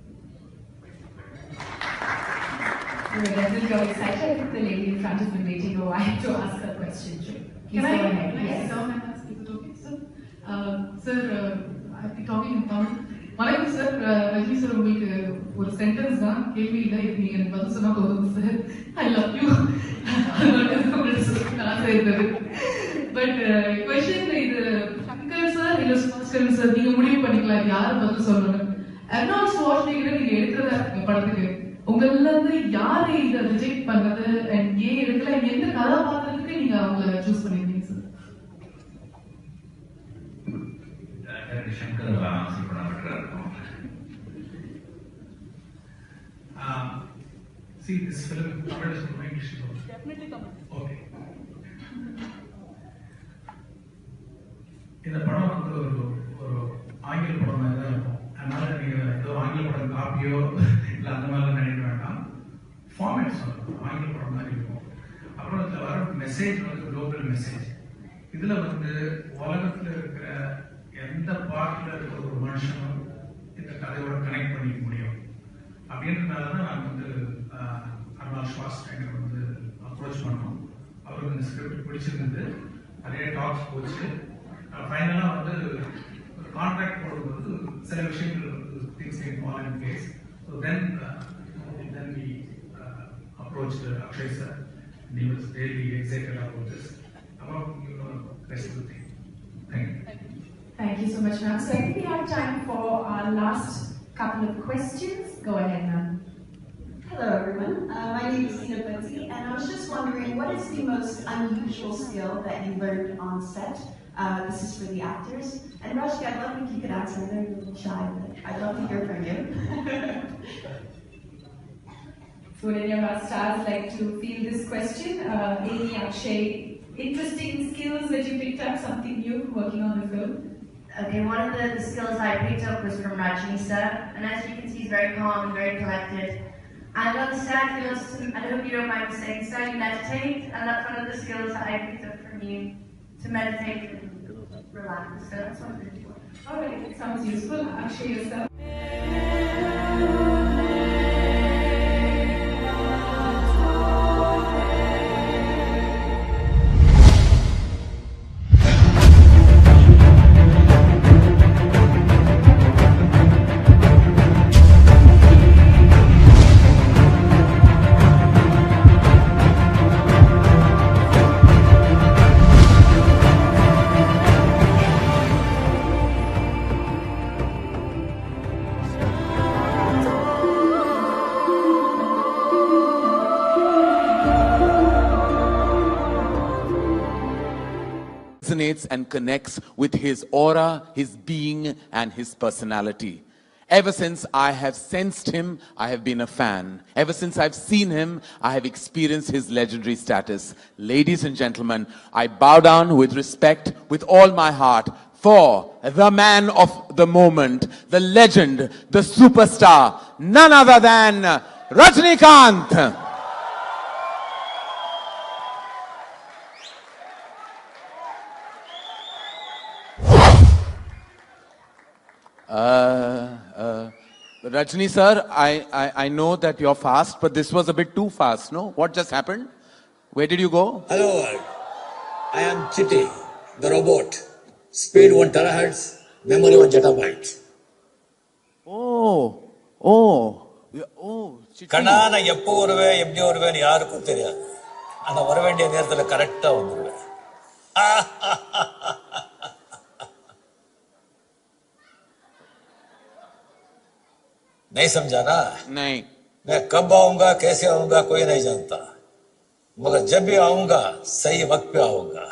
We're definitely very excited. I think the lady in front has been waiting a while to ask her question. Can I go ahead? yes. Yes. Sir, I'll be talking in Tamil. வணக்கம் sir, Rajini sir உங்களுக்கு ஒரு sentence தான், கேள்வி இல்லை, இது நீங்க எனக்கு பதில் சொன்னா போதும் சார். I love you. ஆசை இருந்தது. பட் கொஸ்டின் இது சங்கர் சார் இல்ல சுபாஸ்கரன் சார், நீங்க முடிவு பண்ணிக்கலாம் யாரு பதில் சொல்லணும். அர்னால்ட் ஷ்வார்ஸ்நெகரை நீங்க எடுக்கிறதா இருக்கீங்க படத்துக்கு. உங்கள இருந்து யாரு இதை ரிஜெக்ட் பண்ணது அண்ட் ஏன் எடுக்கல, எந்த கதாபாத்திரத்துக்கு நீங்க அவங்கள சூஸ் பண்ணிருக்கீங்க சார்? சங்கர் ஆசைப்படாம see this film Tamil is going to show. Definitely Tamil. Okay. இந்த படம் வந்து ஒரு ஆங்கில படம் மாதிரி தான் இருக்கும். அதனால நீங்க ஏதோ ஆங்கில படம் காப்பியோ இல்லை அந்த மாதிரிலாம் நினைக்க வேண்டாம். ஃபார்மேட்ஸ் ஆங்கில படம் மாதிரி இருக்கும். அப்புறம் இதில் வர மெசேஜ் வந்து குளோபல் மெசேஜ். இதுல வந்து உலகத்துல இருக்கிற எந்த பார்ட்ல இருக்கிற ஒரு மனுஷனும் இந்த கதையோட கனெக்ட் பண்ணிக்க முடியும். அப்படின்றதுனால தான் நான் வந்து அர்னால்ட் ஷ்வார்ஸ்நெகர் வந்து அப்ரோச் பண்ணோம். அவருக்கு இந்த ஸ்கிரிப்ட் பிடிச்சிருந்தது, நிறைய டாக்ஸ் போச்சு. ஃபைனலாக வந்து ஒரு கான்ட்ராக்ட் போடும்போது சில விஷயங்கள் வந்து things can fall in place. So then we approached Akshay sir, and he was really excited about this. About rest of the thing. Thank you. Thank you so much, ma'am. So I think we have time for our last couple of questions. Go ahead, ma'am. Hello, everyone. My name is Tina Betsy, and I was just wondering, what is the most unusual skill that you learned on set? This is for the actors. And Rajni, I'd love if you could answer. I know you're a little shy, but I'd love to hear from you. Would any of our stars like to field this question? Amy, Akshay, interesting skills that you picked up, something new working on the film? Okay, one of the skills I picked up was from Rajni sir, and as you can see, he's very calm and very collected. And on the set, he wants to, I hope you don't mind me saying so, you meditate, and that's one of the skills that I picked up from you, to meditate and relax. So that's what I'm going to do. Alright, it sounds useful. Akshay, yourself. Resonates and connects with his aura, his being, and his personality. Ever since I have sensed him, I have been a fan. Ever since I've seen him, I have experienced his legendary status. Ladies and gentlemen, I bow down with respect, with all my heart, for the man of the moment, the legend, the superstar, none other than Rajinikanth. Rajni sir, I know that you're fast, but this was a bit too fast, no? What just happened? Where did you go? Hello world. I am Chitty, the robot. Speed 1 terahertz, memory 1 zettabyte. கண்ணான எப்போ வருவேன் எப்படி வருவேன் யாருக்கும் தெரியாது. ஆனா வர வேண்டிய நேரத்துல கரெக்டா வந்துருவேன். नहीं समझा ना? नहीं. मैं कब आऊंगा कैसे आऊंगा कोई नहीं जानता, मगर जब भी आऊंगा सही वक्त पे आऊंगा.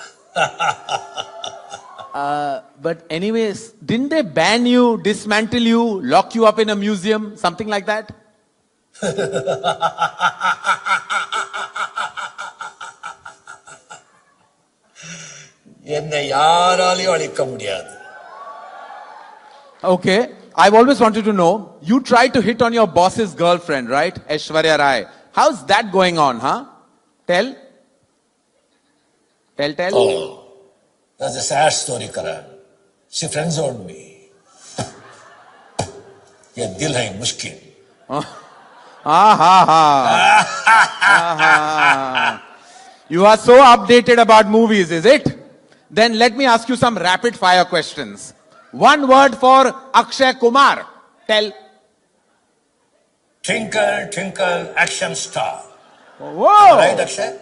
But anyways, didn't they ban you, dismantle you, lock you up in a museum, something like that? என்னை யாராலையும் அழிக்க முடியாது. Okay. I've always wanted to know, you tried to hit on your boss's girlfriend, right? Aishwarya Rai. How's that going on, huh? Tell. Oh, that's a sad story, Karan. She friend-zoned me. ये दिल है मुश्किल. You are so updated about movies, is it? Then let me ask you some rapid fire questions. One word for Akshay Kumar. Tell. Twinkle, twinkle, action star. Whoa! Right, Akshay?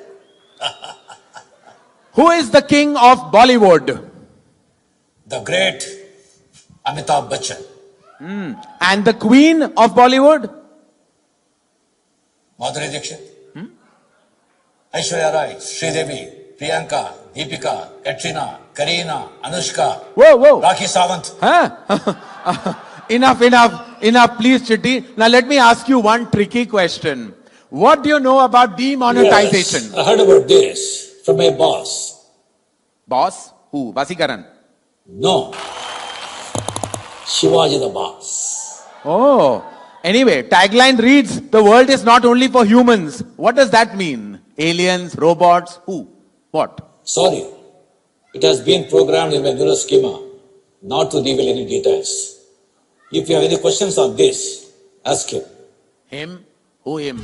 Who is the king of Bollywood? The great Amitabh Bachchan. And the queen of Bollywood? Madhuri Dixit. Aishwarya Rai, Sridevi, Priyanka, Deepika, Katrina, Kareena, Anushka. Whoa. Rakhi Sawant. Enough, please, Chitti. Now let me ask you one tricky question. What do you know about demonetization? Yes, I heard about this from my boss. Boss? Who? Vasikaran? No. Shivaji the boss. Oh. Anyway, tagline reads, the world is not only for humans. What does that mean? Aliens, robots, who? What? Sorry. It has been programmed in my neural schema not to reveal any details. If you have any questions on this, ask him. Him? Who him?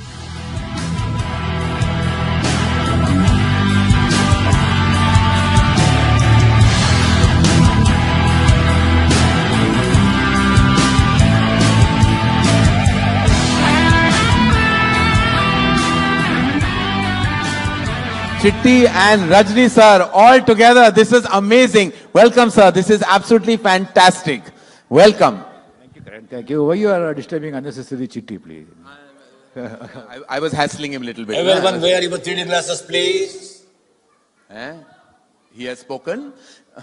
Chitti and Rajni sir, all together. This is amazing. Welcome, sir. This is absolutely fantastic. Welcome. Thank you, Karan. Thank you. Why you are disturbing unnecessarily Chitti, please? I was hassling him a little bit. Everyone wear your 3D glasses, please. He has spoken.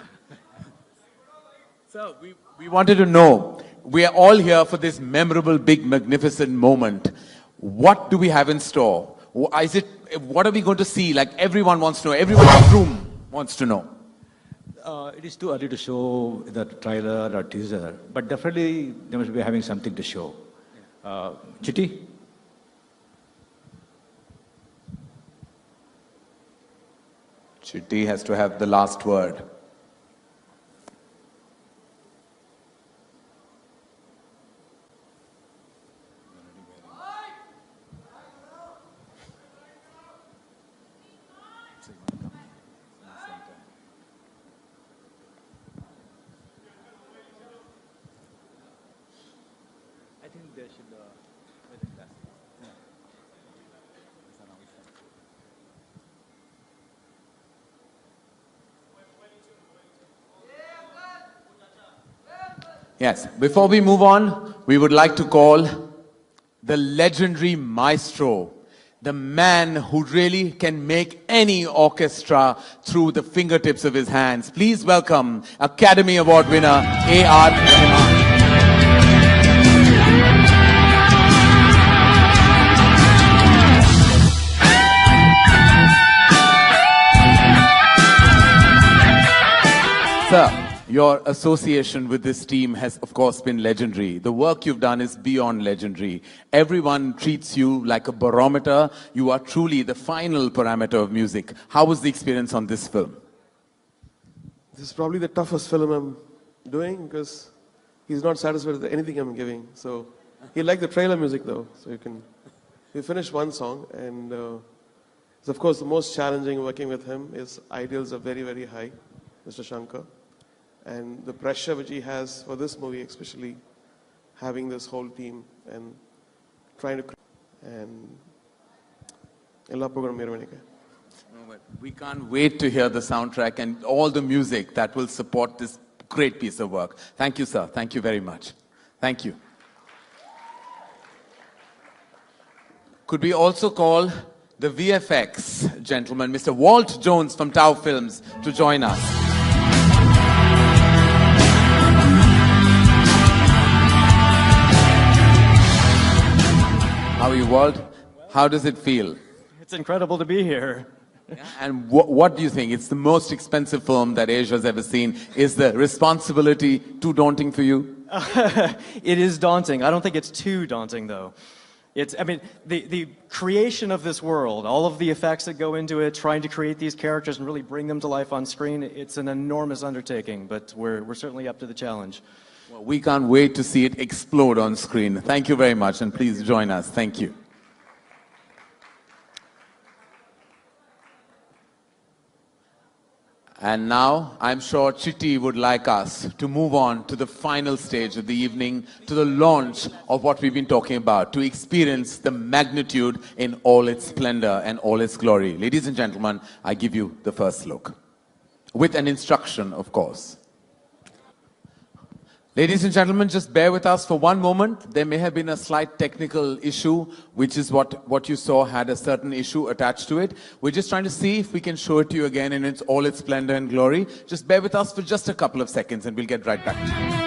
Sir, we wanted to know, we are all here for this memorable, big, magnificent moment. What do we have in store? What are we going to see? Like everyone wants to know. Everyone in the room wants to know. It is too early to show the trailer or teaser, but definitely they must be having something to show. Chitti? Chitti has to have the last word. Yes, before we move on, we would like to call the legendary maestro, the man who really can make any orchestra through the fingertips of his hands. Please welcome Academy Award winner A.R. Rahman. Sir, your association with this team has, of course, been legendary. The work you've done is beyond legendary. Everyone treats you like a barometer. You are truly the final parameter of music. How was the experience on this film? This is probably the toughest film I'm doing because he's not satisfied with anything I'm giving. So he liked the trailer music though. So we finished one song, and it's of course the most challenging working with him. His ideals are very, very high, Mr. Shankar. And the pressure which he has for this movie, especially having this whole team and trying to, and we can't wait to hear the soundtrack and all the music that will support this great piece of work. Thank you, sir. Thank you very much. Thank you. Could we also call the VFX gentleman, Mr. Walt Jones from Tau Films, to join us? How are you, Walt? How does it feel? It's incredible to be here. And what do you think? It's the most expensive film that Asia's ever seen. Is the responsibility too daunting for you? It is daunting. I don't think it's too daunting, though. I mean, the creation of this world, all of the effects that go into it, trying to create these characters and really bring them to life on screen, it's an enormous undertaking, but we're certainly up to the challenge. Well, we can't wait to see it explode on screen. Thank you very much, and please join us. Thank you. And now, I'm sure Chitti would like us to move on to the final stage of the evening, to the launch of what we've been talking about, to experience the magnitude in all its splendor and all its glory. Ladies and gentlemen, I give you the first look. With an instruction, of course. Ladies and gentlemen, just bear with us for one moment. There may have been a slight technical issue, which is what you saw had a certain issue attached to it. We're just trying to see if we can show it to you again in all its splendor and glory. Just bear with us for just a couple of seconds and we'll get right back to you.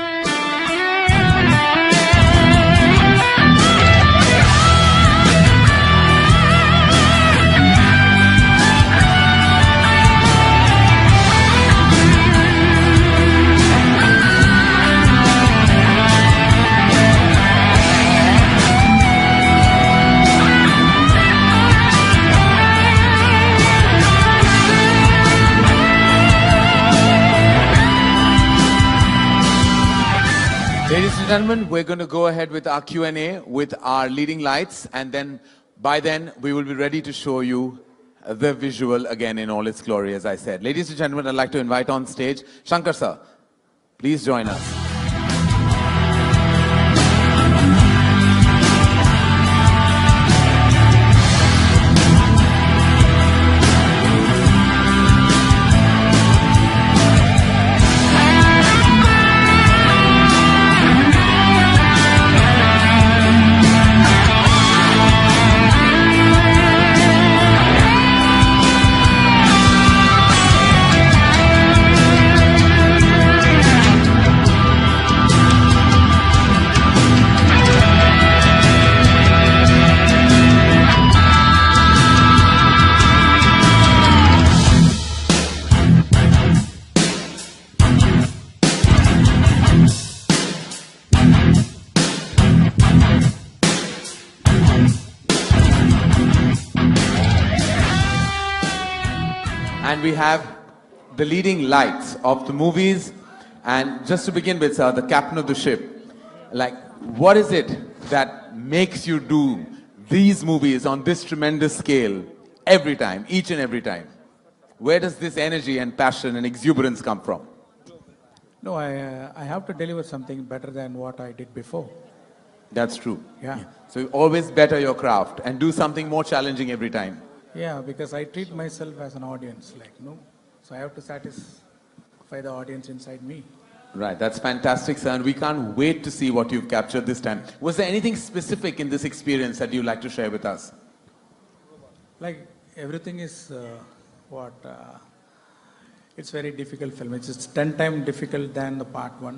Ladies and gentlemen, we're going to go ahead with our Q&A with our leading lights, and then by then we will be ready to show you the visual again in all its glory, as I said. Ladies and gentlemen, I'd like to invite on stage Shankar sir. Please join us. we have the leading lights of the movies. And just to begin with, sir, the captain of the ship, like, what is it that makes you do these movies on this tremendous scale every time, each and every time? Where does this energy and passion and exuberance come from? No, I have to deliver something better than what I did before. That's true. Yeah. So you always better your craft and do something more challenging every time. Yeah, because I treat myself as an audience, like, no. So I have to satisfy the audience inside me. Right, that's fantastic, sir, and we can't wait to see what you've captured this time. Was there anything specific in this experience that you'd like to share with us? Like, everything is it's very difficult film. It's 10 times difficult than the part one.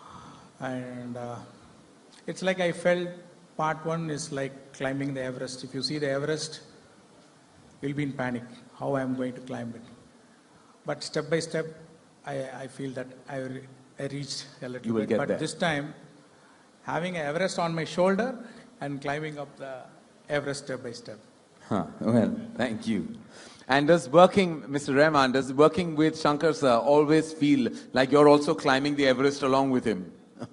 And it's like I felt part one is like climbing the Everest. If you see the Everest, you'll be in panic, how I'm going to climb it. But step by step, I feel that I reached a little You will bit. get But there. this time, having an Everest on my shoulder and climbing up the Everest step by step. Well, thank you. And does working, Mr. Rahman, does working with Shankar sir always feel like you're also climbing the Everest along with him?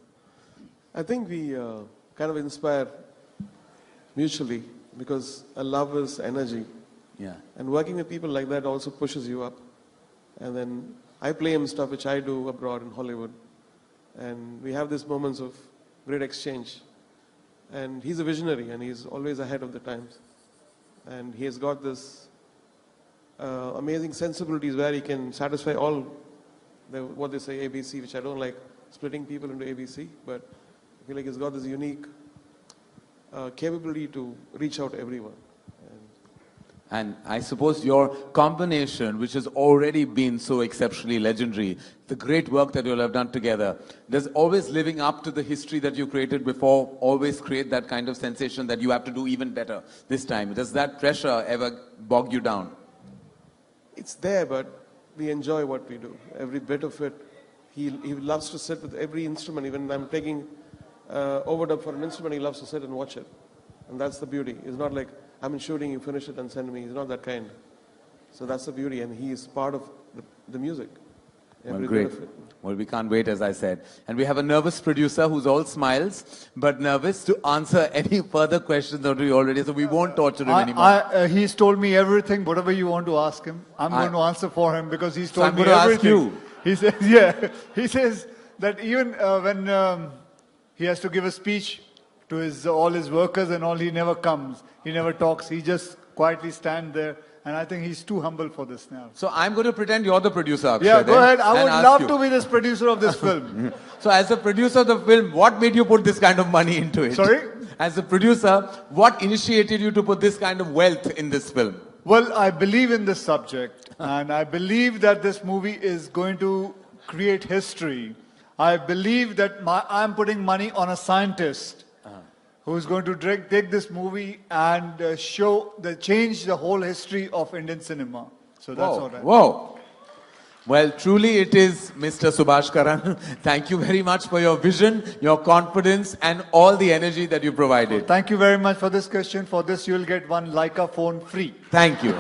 I think we kind of inspire mutually because love is energy. Yeah. And working with people like that also pushes you up. And then I play him stuff which I do abroad in Hollywood. And we have these moments of great exchange. And he's a visionary and he's always ahead of the times. And he has got this amazing sensibilities where he can satisfy all what they say ABC, which I don't like splitting people into ABC, but I feel like he's got this unique capability to reach out to everyone. And I suppose your combination, which has already been so exceptionally legendary, the great work that you'll have done together, does always living up to the history that you created before always create that kind of sensation that you have to do even better this time? Does that pressure ever bog you down? It's there, but we enjoy what we do. Every bit of it. He loves to sit with every instrument. Even I'm taking overdub for an instrument, he loves to sit and watch it. And that's the beauty. It's not like, I'm in shooting, you finish it and send me. He's not that kind. So that's the beauty. And he is part of the music. Well, Every great. bit of it. Well, we can't wait, as I said. And we have a nervous producer who's all smiles, but nervous to answer any further questions that we already, so we won't torture him anymore. He's told me everything, whatever you want to ask him. I'm going to answer for him because he's told I'm me going to ask everything. you. He says, yeah, he says that even when he has to give a speech to all his workers and all, he never comes. He never talks. He just quietly stands there. And I think he's too humble for this now. So I'm going to pretend you're the producer, Akshay, Yeah, go then, ahead. I and would ask love you. to be this producer of this film. So as a producer of the film, what made you put this kind of money into it? Sorry? As a producer, what initiated you to put this kind of wealth in this film? Well, I believe in this subject, and I believe that this movie is going to create history. I believe that I'm putting money on a scientist who's going to take this movie and change the whole history of Indian cinema. So that's all right. Whoa. Well, truly it is Mr. Subhash Karan. Thank you very much for your vision, your confidence, and all the energy that you provided. Thank you very much for this question. For this, you'll get one Leica phone free. Thank you.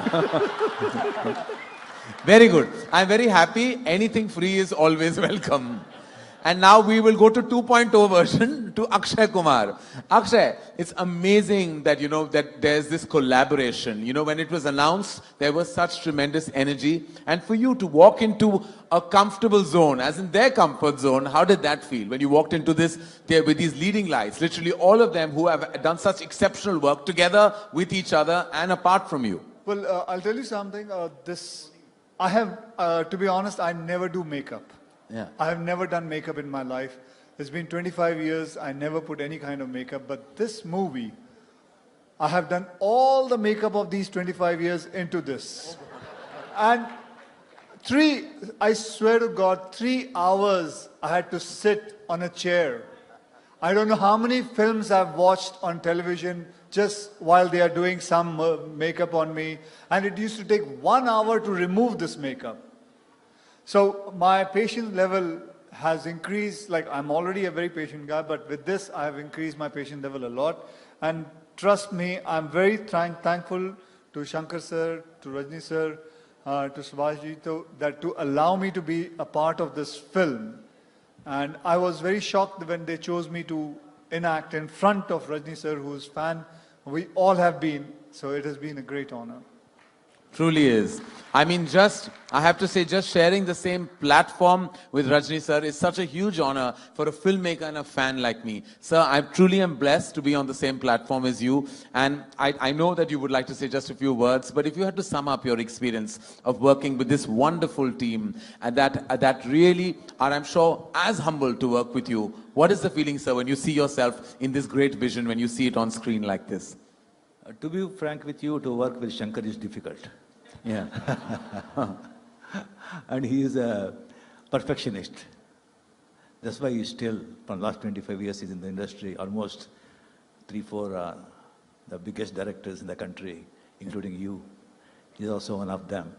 Very good. I'm very happy. Anything free is always welcome. And now we will go to 2.0 version to Akshay Kumar. Akshay, it's amazing that, that there's this collaboration. When it was announced, there was such tremendous energy. And for you to walk into a comfortable zone, as in their comfort zone, how did that feel? When you walked into this, there with these leading lights, literally all of them who have done such exceptional work together with each other and apart from you. Well, I'll tell you something. I have, to be honest, I never do makeup. Yeah. I have never done makeup in my life. It's been 25 years. I never put any kind of makeup. But this movie, I have done all the makeup of these 25 years into this. And I swear to God, 3 hours I had to sit on a chair. I don't know how many films I've watched on television just while they are doing some makeup on me. And it used to take 1 hour to remove this makeup. So my patience level has increased. Like, I'm already a very patient guy, but with this, I have increased my patience level a lot. And trust me, I'm very thankful to Shankar sir, to Rajni sir, to Subhashji to allow me to be a part of this film. And I was very shocked when they chose me to enact in front of Rajni sir, whose fan we all have been. So it has been a great honor. Truly is. I mean, I have to say, just sharing the same platform with Rajni sir is such a huge honor for a filmmaker and a fan like me. Sir, I truly am blessed to be on the same platform as you. And I know that you would like to say just a few words, but if you had to sum up your experience of working with this wonderful team and that really are, I'm sure, as humble to work with you, what is the feeling, sir, when you see yourself in this great vision, when you see it on screen like this? To be frank with you, to work with Shankar is difficult. Yeah. And he is a perfectionist. That's why he's still, from last 25 years, he's in the industry. Almost 3-4 the biggest directors in the country, including you. He's also one of them.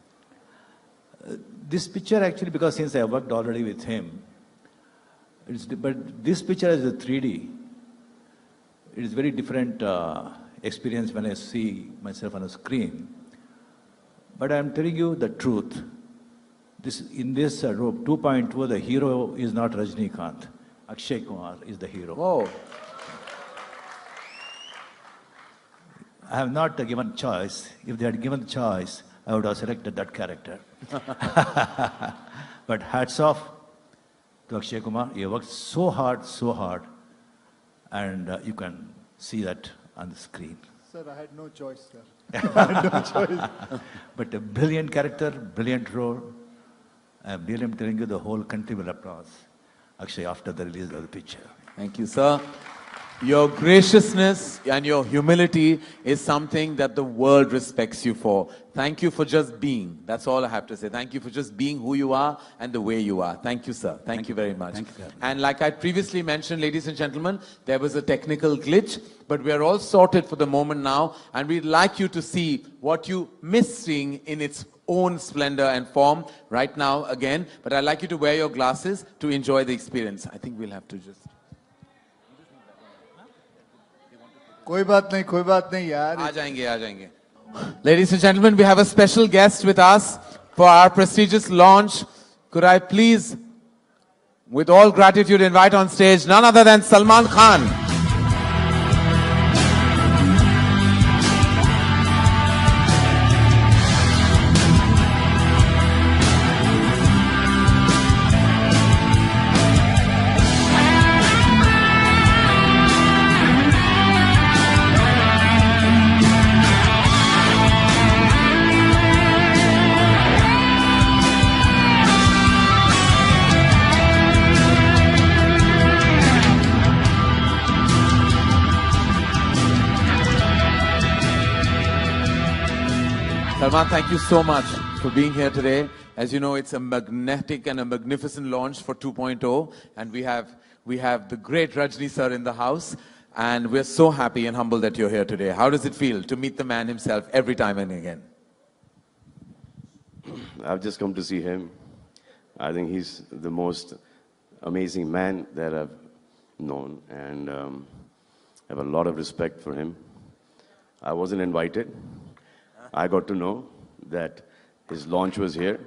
This picture actually, because since I worked already with him, but this picture is a 3D. It is very different experience when I see myself on a screen. But I'm telling you the truth. In this 2.2, the hero is not Rajnikant. Akshay Kumar is the hero. Whoa. I have not given choice. If they had given the choice, I would have selected that character. But hats off to Akshay Kumar. He worked so hard, and you can see that on the screen. Sir, I had no choice, sir. I had no choice. But a brilliant character, brilliant role. I'm telling you, the whole country will applaud Akshay after the release of the picture. Thank you, sir. Your graciousness and your humility is something that the world respects you for. Thank you for just being. That's all I have to say. Thank you for just being who you are and the way you are. Thank you, sir. Thank you very much. Thank you. And like I previously mentioned, ladies and gentlemen, there was a technical glitch, but we are all sorted for the moment now, and we'd like you to see what you miss seeing in its own splendor and form right now again. But I'd like you to wear your glasses to enjoy the experience. I think we'll have to just... कोई बात नहीं यार. आ जाएंगे. Ladies and gentlemen, we have a special guest with us for our prestigious launch. Could I please, with all gratitude, invite on stage none other than Salman Khan. Salman, thank you so much for being here today. As you know, it's a magnetic and a magnificent launch for 2.0, and we have the great Rajni sir in the house, and we're so happy and humble that you're here today. How does it feel to meet the man himself every time and again? I've just come to see him. I think he's the most amazing man that I've known, and I have a lot of respect for him. I wasn't invited. I got to know that his launch was here.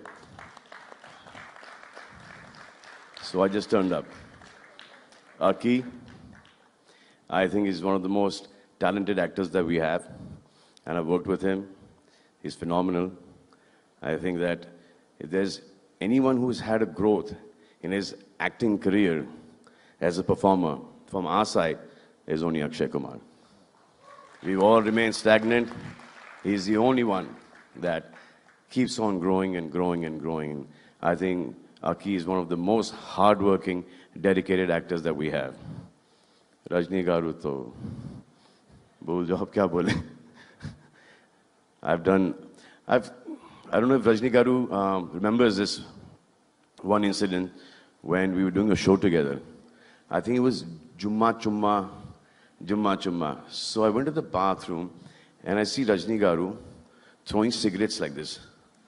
So I just turned up. Aki, I think he's one of the most talented actors that we have, and I've worked with him. He's phenomenal. I think that if there's anyone who's had a growth in his acting career as a performer from our side, is only Akshay Kumar. We've all remained stagnant. He's the only one that keeps on growing and growing and growing. I think Aki is one of the most hardworking, dedicated actors that we have. Rajni Garu to bhul jo ab kya bole. I don't know if Rajni Garu remembers this one incident when we were doing a show together. I think it was Jumma Chumma. So I went to the bathroom and I see Rajni Garu throwing cigarettes like this.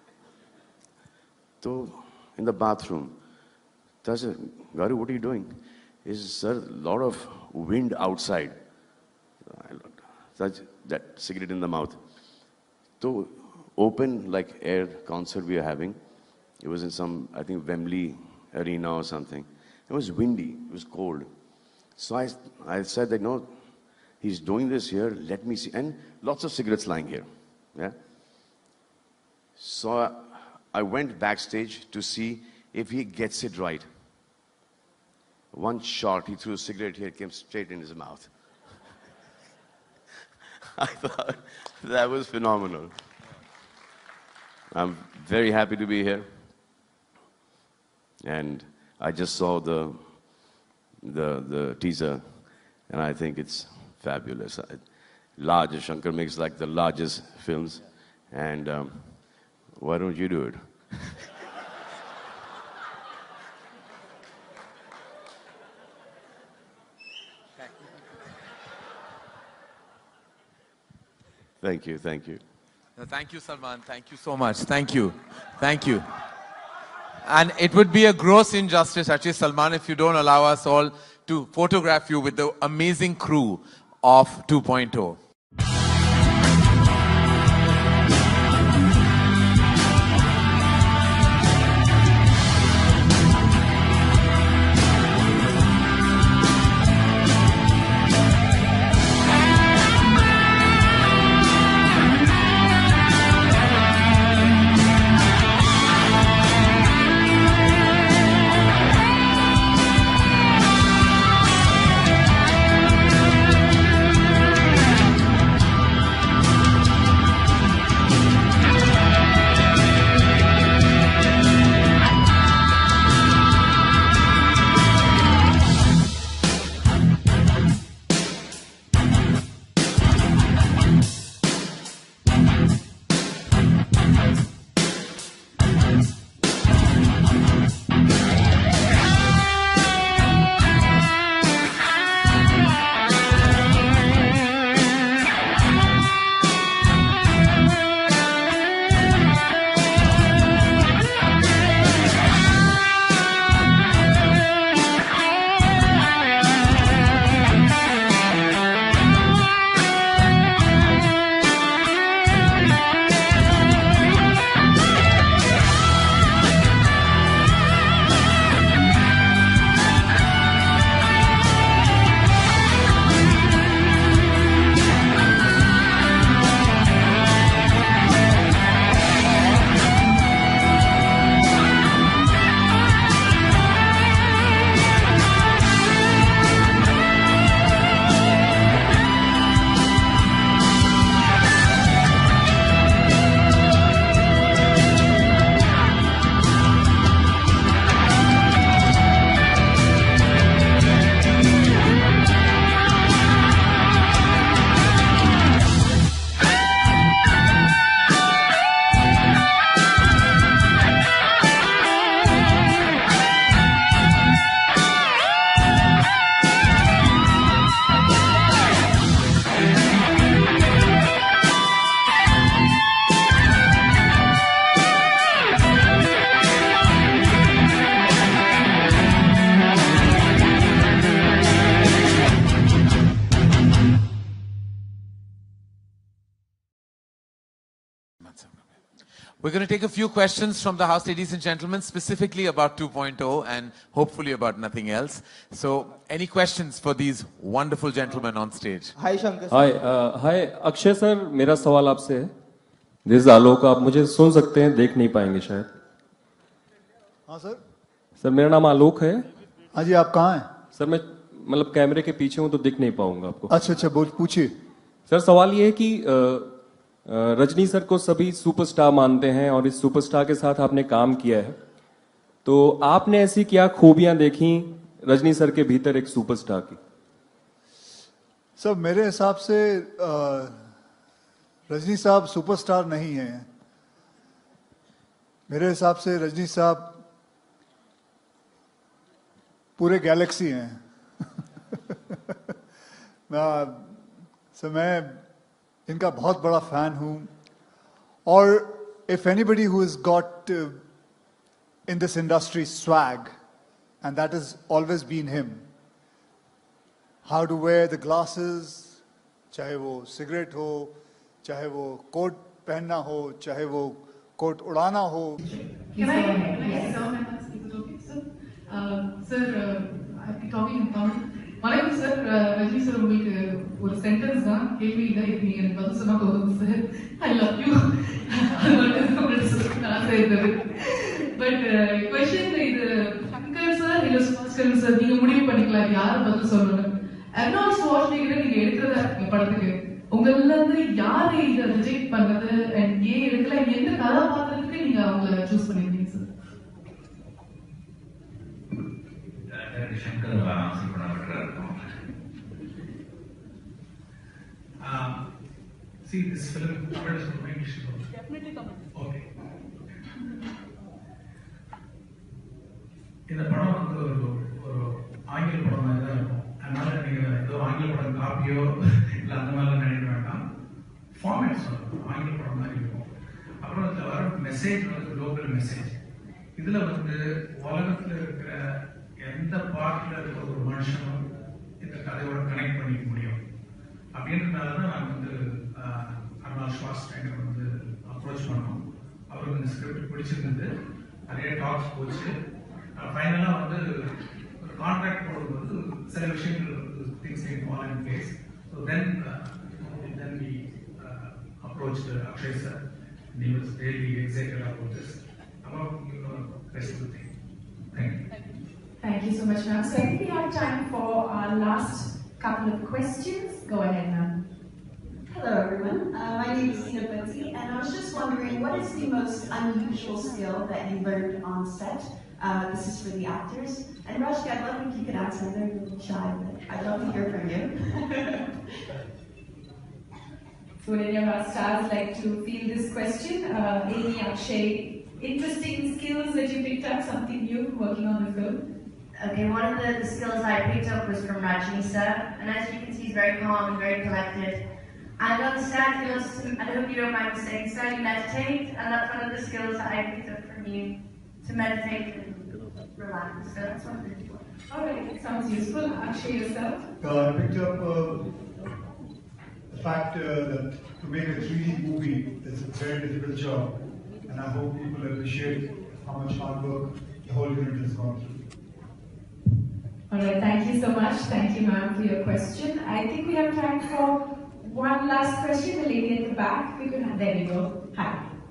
So in the bathroom, I said, Garu, what are you doing? He said, sir, a lot of wind outside. That cigarette in the mouth. So open like air concert we are having. It was in some, I think, Wembley Arena or something. It was windy, it was cold. So I said that, no, he's doing this here, let me see. And lots of cigarettes lying here. Yeah. So I went backstage to see if he gets it right. One shot, he threw a cigarette here, it came straight in his mouth. I thought that was phenomenal. I'm very happy to be here. And I just saw the teaser, and I think it's fabulous. Large, Shankar makes like the largest films, and why don't you do it? Thank you, thank you. No, thank you, Salman. Thank you so much. Thank you. Thank you. And it would be a gross injustice, actually, Salman, if you don't allow us all to photograph you with the amazing crew of 2.0. We're going to take a few questions from the house, ladies and gentlemen, specifically about 2.0 and hopefully about nothing else. So, any questions for these wonderful gentlemen on stage? Hi, Shankar. Hi, Akshay sir, मेरा सवाल आपसे है. This is आलोक. आप मुझे सुन सकते हैं, देख नहीं पाएंगे शायद. हाँ सर. सर मेरा नाम आलोक है. हाँ जी, आप कहाँ हैं? सर मैं मतलब कैमरे के पीछे हूँ तो दिख नहीं पाऊंगा आपको. अच्छा, पूछिए. सर सवाल ये है कि रजनी सर को सभी सुपरस्टार मानते हैं और इस सुपरस्टार के साथ आपने काम किया है, तो आपने ऐसी क्या खूबियां देखी रजनी सर के भीतर एक सुपरस्टार की? सर मेरे हिसाब से रजनी साहब सुपरस्टार नहीं हैं. मेरे हिसाब से रजनी साहब पूरे गैलेक्सी हैं. मैं इनका बहुत बड़ा फैन हूं. और if anybody who has got in this industry swag, and that has always been him, how to wear the glasses, चाहे वो सिगरेट हो, चाहे वो कोट पहनना हो, चाहे वो कोट उड़ाना हो. Can I sir, my last is it okay, sir? Sir, I'll be talking in Tamil. வணக்கம் சார், ரஜினி சார், உங்களுக்கு ஒரு சென்டென்ஸ் தான், கேள்வி இல்லை, இது நீங்க எனக்கு பதில் சொன்னா போதும் சார். I love you. அது மட்டும் உங்களுக்கு சொல்ல ஆசை இருந்தது. பட் கொஸ்டின் இது சங்கர் சார் இல்ல சுபாஸ்கரன் சார், நீங்க முடிவு பண்ணிக்கலாம் யாரு பதில் சொல்லணும். அர்னால்ட் ஷ்வார்ஸ்நெகரை நீங்க எடுக்கிறதா இருக்கீங்க படத்துக்கு, உங்கள இருந்து யாரு இதை ரிஜெக்ட் பண்ணது அண்ட் ஏன் எடுக்கல, எந்த கதாபாத்திரத்துக்கு நீங்க அவங்கள சூஸ் பண்ணிருக்கீங்க சார்? சங்கர் ஆசைப்படாம see this film, Tamil is from English. Definitely Tamil. Okay. இந்த படம் வந்து ஒரு ஆங்கில படம் மாதிரி தான் இருக்கும். அதனால நீங்க ஏதோ ஆங்கில படம் காப்பியோ இல்லை அந்த மாதிரிலாம் நினைக்க வேண்டாம். ஃபார்மேட் சொல்லணும், ஆங்கில படம் மாதிரி இருக்கும். அப்புறம் இதில் வர மெசேஜ் வந்து குளோபல் மெசேஜ். இதில் வந்து உலகத்தில் இருக்கிற எந்த பார்ட்டில் இருக்கிற ஒரு மனுஷனும் இந்த கதையோட கனெக்ட் பண்ணிக்க முடியும். அப்படின்றதுனால தான் நான் வந்து அர்னால்ட் ஷ்வார்ஸ்நெகர் வந்து அப்ரோச் பண்ணோம். அவருக்கு இந்த ஸ்கிரிப்ட் பிடிச்சிருந்தது, நிறைய டாக்ஸ் போச்சு. ஃபைனலாக வந்து ஒரு கான்ட்ராக்ட் போடும்போது சில விஷயங்கள் things can fall in place. So then we approached Akshay sir, and he was really excited about this. About best of the thing. Thank you. Thank you so much, ma'am. So I think we have time for our last couple of questions. Go ahead, ma'am. Hello, everyone. My name is Sina Betsy, and I was just wondering, what is the most unusual skill that you learned on set? This is for the actors. And Rashki, I'd love if you could answer. I know you're a little shy, but I'd love to hear from you. So would any of our stars like to field this question? Amy, Akshay, interesting skills that you picked up, something new working on the film? Okay, one of the skills I picked up was from Rajni sir, and as you can see, he's very calm and very collected. And on the set, he was, I hope you don't mind me saying, sir, you meditate, and that's one of the skills that I picked up from you, to meditate and relax. So that's one of the two. All right, sounds useful. Akshay, yourself? I picked up the fact that to make a 3D movie is a very difficult job, and I hope people appreciate how much hard work the whole unit has gone through. All right, thank you so much. Thank you, ma'am, for your question. I think we have time for one last question. The lady at the back. We could have, there we go. Hi.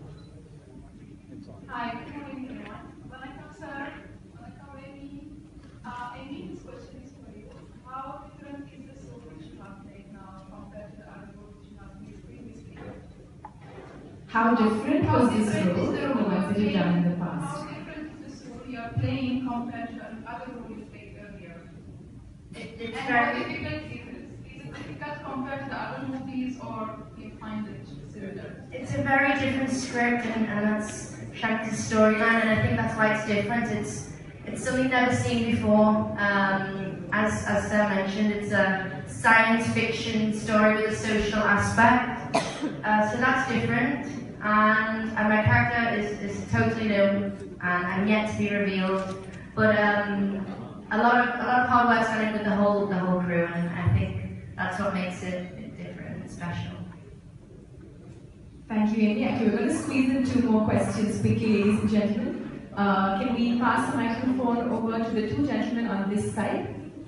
Hi, good morning, everyone. Welcome, sir. Welcome, Amy. Amy, this question is for you. How different is the soap which you have played now compared to the other role which you have played previously? How different was this role from the ones that you've done in the past? How different is this role you are playing compared to the other role you played earlier? It's and very how difficult is it? Is it difficult compared to the other movies, or you find it similar? It's a very different script, and that's Shakti's storyline, and I think that's why it's different. It's something never seen before. As Sir mentioned, it's a science fiction story with a social aspect. So that's different, and my character is totally new and yet to be revealed. But a lot of hard work's gone in with the whole crew, and I think that's what makes it different and special. Thank you, Amy. Okay, we're going to squeeze in 2 more questions quickly, ladies and gentlemen. Can we pass the microphone over to the 2 gentlemen on this side?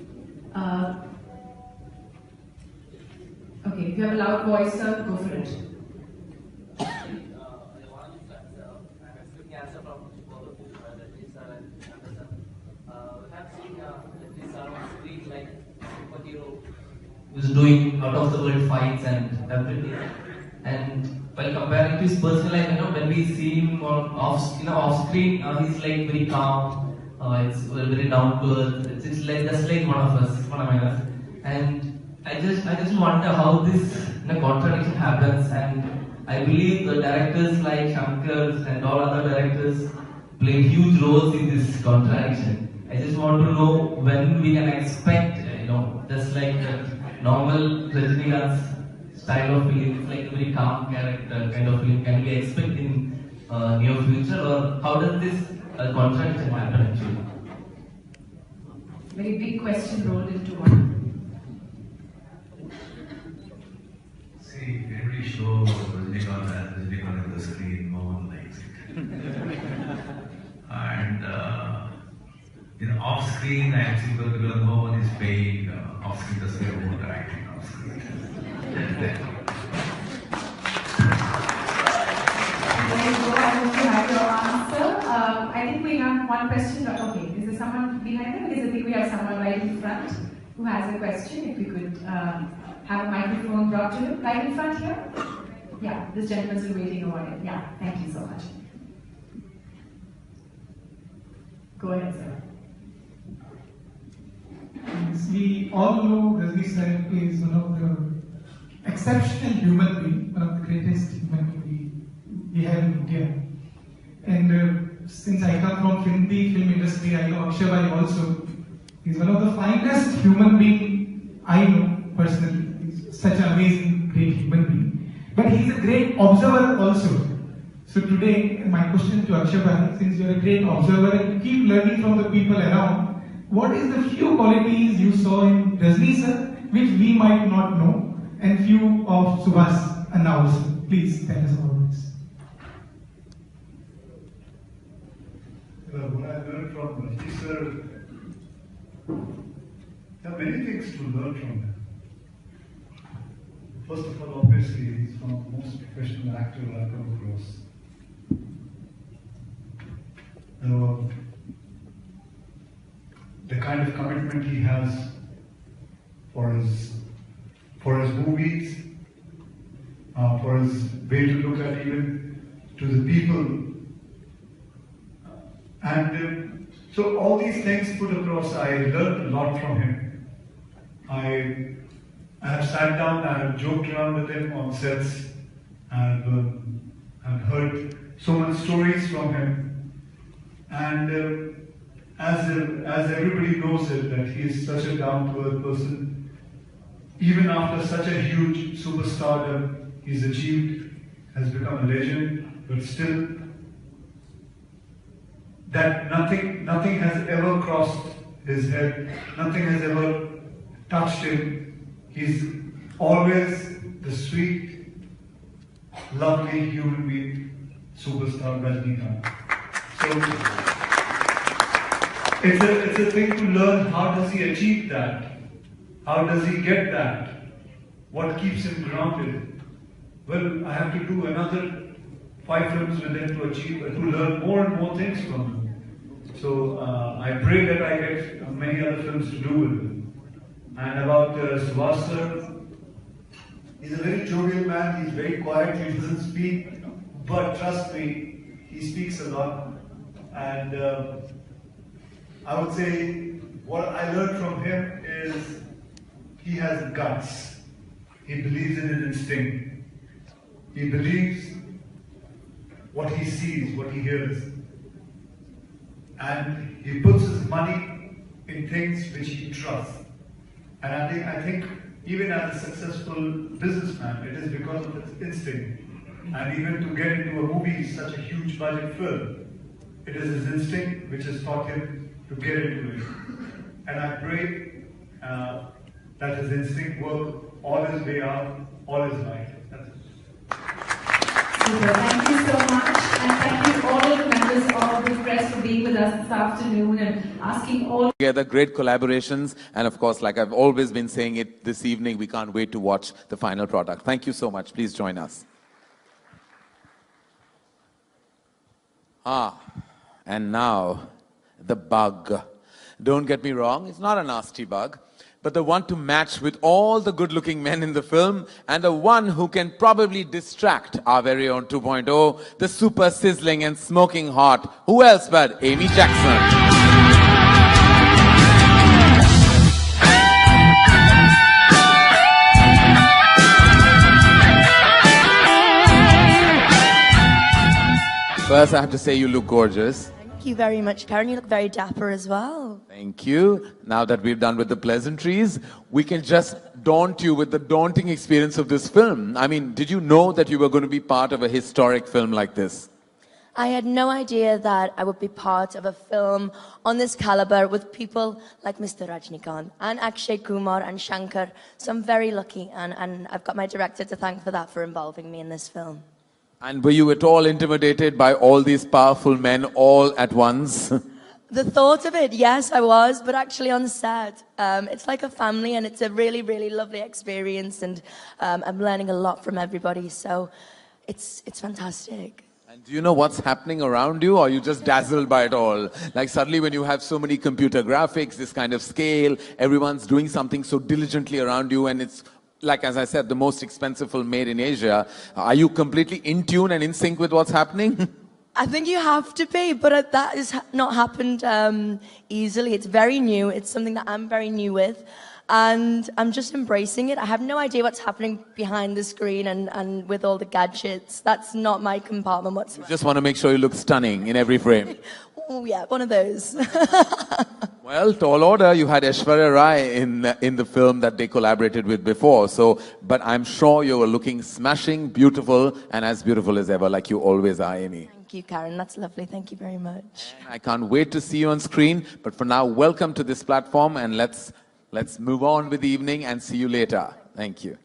Okay, if you have a loud voice, sir, go for it. Was doing out of the world fights and everything, and while comparing to his personal life, when we see him off screen, he's like very calm. It's very down to earth. It's like just like one of us, and I just wonder how this contradiction happens, and I believe the directors like Shankar and all other directors play huge roles in this contradiction. I just want to know when we can expect, just like the normal Rajinikanth style of film, it's like a very calm character kind of film. Can we expect in near future, or how does this contradiction happen actually? Very big question rolled into one. See, every show Rajinikanth as Rajinikanth off screen I am simple because no one is paying off screen the same amount of acting off screen. I think we have one question. Okay, is there someone behind them? Because I think we have someone right in front who has a question. If we could have a microphone brought to him. Right in front here? Yeah, this gentleman's been waiting a while. Yeah, thank you so much. Go ahead, sir. We all know Rajni sir is one of the exceptional human being, one of the greatest human being we have in India. And since I come from Hindi film industry, I know Akshay Bhai also. He's one of the finest human being I know personally. He's such an amazing, great human being. But he's a great observer also. So today, my question to Akshay Bhai, since you're a great observer and you keep learning from the people around, what is the few qualities you saw in Rajni sir, which we might not know, and few of Subhas and also? Please tell us about this. What I learned from Rajni sir, there are many things to learn from him. First of all, obviously, he's one of the most professional actors I've come across. The kind of commitment he has for his movies, for his way to look at even to the people, and so all these things put across, I learned a lot from him. I have sat down, I have joked around with him on sets, I've heard so many stories from him. And as everybody knows it, that he is such a down-to-earth person, even after such a huge superstardom he's achieved, has become a legend, but still, that nothing has ever crossed his head, nothing has ever touched him. He's always the sweet, lovely human being, superstar Rajnikant. So it's a thing to learn. How does he achieve that? How does he get that? What keeps him grounded? Well, I have to do another 5 films with him to learn more and more things from him. So I pray that I get many other films to do with him. And about Subhas sir, he's a very jovial man. He's very quiet. He doesn't speak, but trust me, he speaks a lot. And I would say what I learned from him is he has guts. He believes in his instinct. He believes what he sees, what he hears. And he puts his money in things which he trusts. And I think even as a successful businessman, it is because of his instinct. And even to get into a movie, such a huge budget film, it is his instinct which has taught him to get into it. And I pray that his instinct work all his way out, all his life. That's it. Super. Thank you so much. And thank you all of the members of the press for being with us this afternoon and asking all Together, great collaborations. And of course, like I've always been saying it this evening, we can't wait to watch the final product. Thank you so much. Please join us. And now, the bug. Don't get me wrong, it's not a nasty bug, but the one to match with all the good-looking men in the film, and the one who can probably distract our very own 2.0, the super sizzling and smoking hot, who else but Amy Jackson. First, I have to say you look gorgeous. Thank you very much, Karen. You look very dapper as well. Thank you. Now that we've done with the pleasantries, we can just daunt you with the daunting experience of this film. I mean, did you know that you were going to be part of a historic film like this? I had no idea that I would be part of a film on this caliber with people like Mr. Rajnikant and Akshay Kumar and Shankar. So I'm very lucky, and I've got my director to thank for that, for involving me in this film. And were you at all intimidated by all these powerful men all at once? The thought of it, yes, I was, but actually on set, it's like a family, and it's a really, really lovely experience, and I'm learning a lot from everybody, so it's fantastic. And do you know what's happening around you, or are you just dazzled by it all? Like suddenly when you have so many computer graphics, this kind of scale, everyone's doing something so diligently around you, and it's, like as I said, the most expensive film made in Asia. Are you completely in tune and in sync with what's happening? I think you have to be, but that has not happened easily. It's very new. It's something that I'm very new with. And I'm just embracing it. I have no idea what's happening behind the screen and with all the gadgets. That's not my compartment whatsoever. You just want to make sure you look stunning in every frame. Oh yeah, one of those. Well, tall order, you had Aishwarya Rai in the film that they collaborated with before. So, but I'm sure you were looking smashing, beautiful, and as beautiful as ever, like you always are, Amy. Thank you, Karen. That's lovely. Thank you very much. I can't wait to see you on screen. But for now, welcome to this platform, and let's move on with the evening and see you later. Thank you.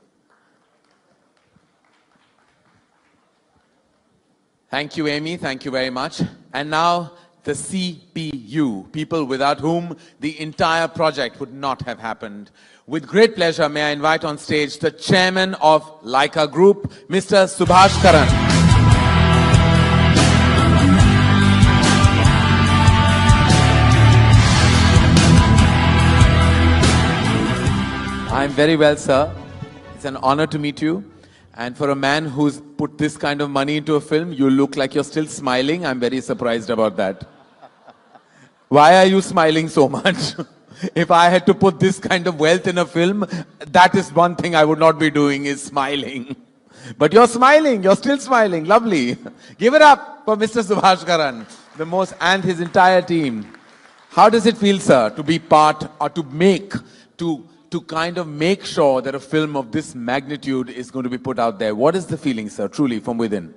Thank you, Amy. Thank you very much. And now, the CPU, people without whom the entire project would not have happened. With great pleasure, may I invite on stage the chairman of Leica Group, Mr. Subhash Karan. I'm very well, sir. It's an honor to meet you. And for a man who's put this kind of money into a film, you look like you're still smiling. I'm very surprised about that. Why are you smiling so much? If I had to put this kind of wealth in a film, that is one thing I would not be doing, is smiling. But you're smiling. You're still smiling. Lovely. Give it up for Mr. Subhash Karan, and his entire team. How does it feel, sir, to be part or to kind of make sure that a film of this magnitude is going to be put out there? What is the feeling, sir, truly from within?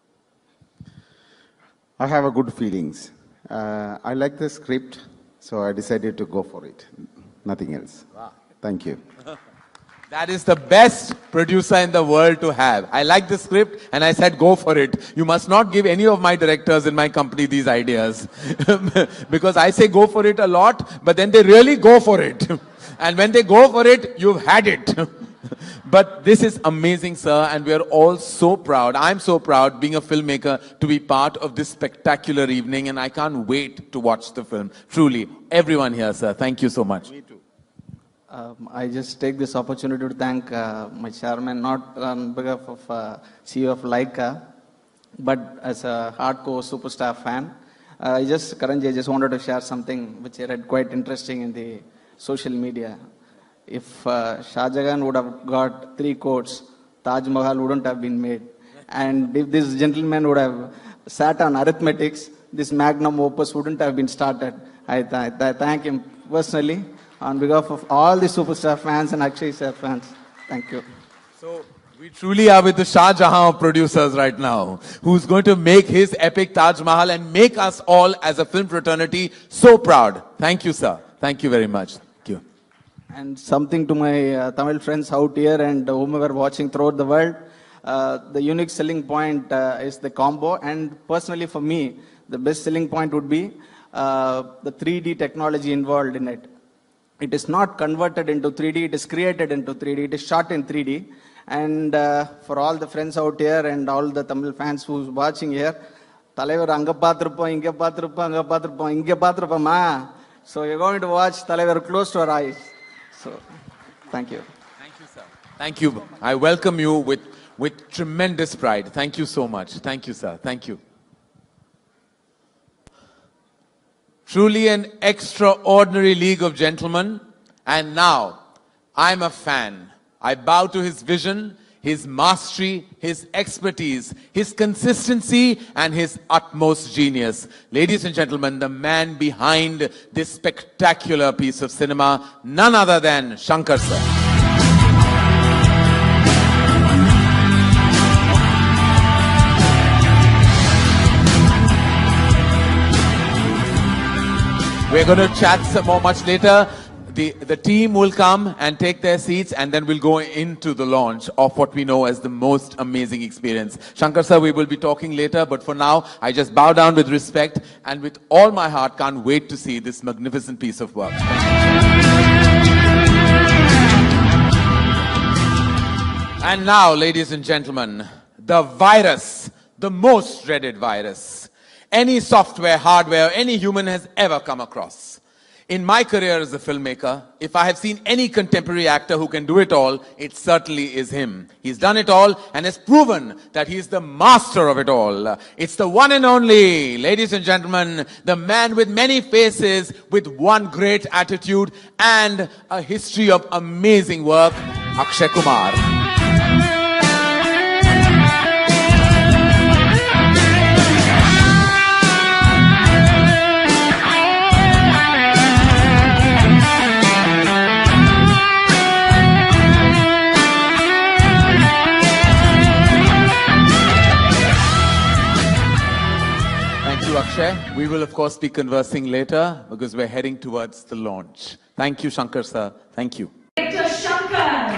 I have a good feelings. I like the script, so I decided to go for it. Nothing else. Wow. Thank you. That is the best producer in the world to have. I like the script and I said, go for it. You must not give any of my directors in my company these ideas. Because I say go for it a lot, but then they really go for it. And when they go for it, you've had it. But this is amazing, sir, and we are all so proud. I'm so proud, being a filmmaker, to be part of this spectacular evening, and I can't wait to watch the film. Truly, everyone here, sir, thank you so much. Me too. I just take this opportunity to thank my chairman, not on behalf of CEO of Leica, but as a hardcore superstar fan. Karanji, I just wanted to share something which I read quite interesting in the social media. If Shah Jahan would have got 3 coats, Taj Mahal wouldn't have been made. And if this gentleman would have sat on arithmetics, this magnum opus wouldn't have been started. I thank him personally on behalf of all the superstar fans and Akshay sir fans. Thank you. So we truly are with the Shah Jahan of producers right now, who's going to make his epic Taj Mahal and make us all as a film fraternity so proud. Thank you, sir. Thank you very much. And something to my Tamil friends out here and whomever watching throughout the world, the unique selling point is the combo. And personally for me, the best selling point would be the 3D technology involved in it. It is not converted into 3D, it is created into 3D, it is shot in 3D. And for all the friends out here and all the Tamil fans who's watching here, Talaivar anga paathirupom, inga paathirupom, anga paathirupom, inga paathirupoma. So you're going to watch Talaivar close to our eyes. So, thank you. Thank you, sir. Thank you. I welcome you with tremendous pride. Thank you so much. Thank you, sir. Thank you. Truly an extraordinary league of gentlemen. And now, I'm a fan. I bow to his vision, his mastery, his expertise, his consistency, and his utmost genius. Ladies and gentlemen, the man behind this spectacular piece of cinema, none other than Shankar sir. We're going to chat some more much later. The team will come and take their seats, and then we'll go into the launch of what we know as the most amazing experience. Shankar sir, we will be talking later, but for now, I just bow down with respect and with all my heart can't wait to see this magnificent piece of work. And now, ladies and gentlemen, the virus, the most dreaded virus any software, hardware, any human has ever come across. In my career as a filmmaker, if I have seen any contemporary actor who can do it all, it certainly is him. He's done it all and has proven that he's the master of it all. It's the one and only, ladies and gentlemen, the man with many faces, with one great attitude and a history of amazing work, Akshay Kumar. Akshay. We will of course be conversing later because we're heading towards the launch. Thank you, Shankar sir. Thank you. Director Shankar.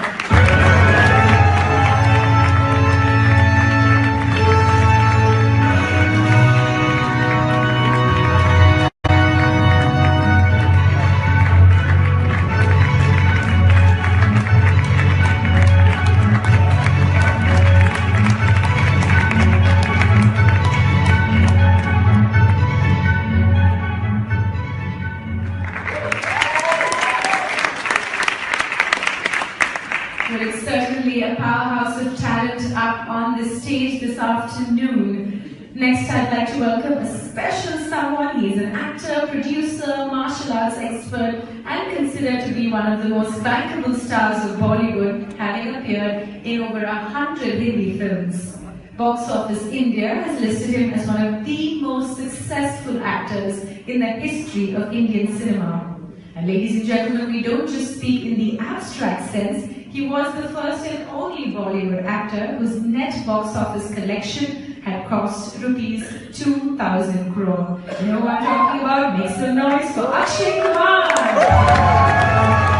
Stage this afternoon. Next, I'd like to welcome a special someone. He is an actor, producer, martial arts expert, and considered to be one of the most bankable stars of Bollywood, having appeared in over 100 Hindi films. Box Office India has listed him as one of the most successful actors in the history of Indian cinema. And ladies and gentlemen, we don't just speak in the abstract sense. He was the first and only Bollywood actor whose net box office collection had cost rupees 2,000 crore. You know what I'm talking about? Make some noise for Akshay Kumar!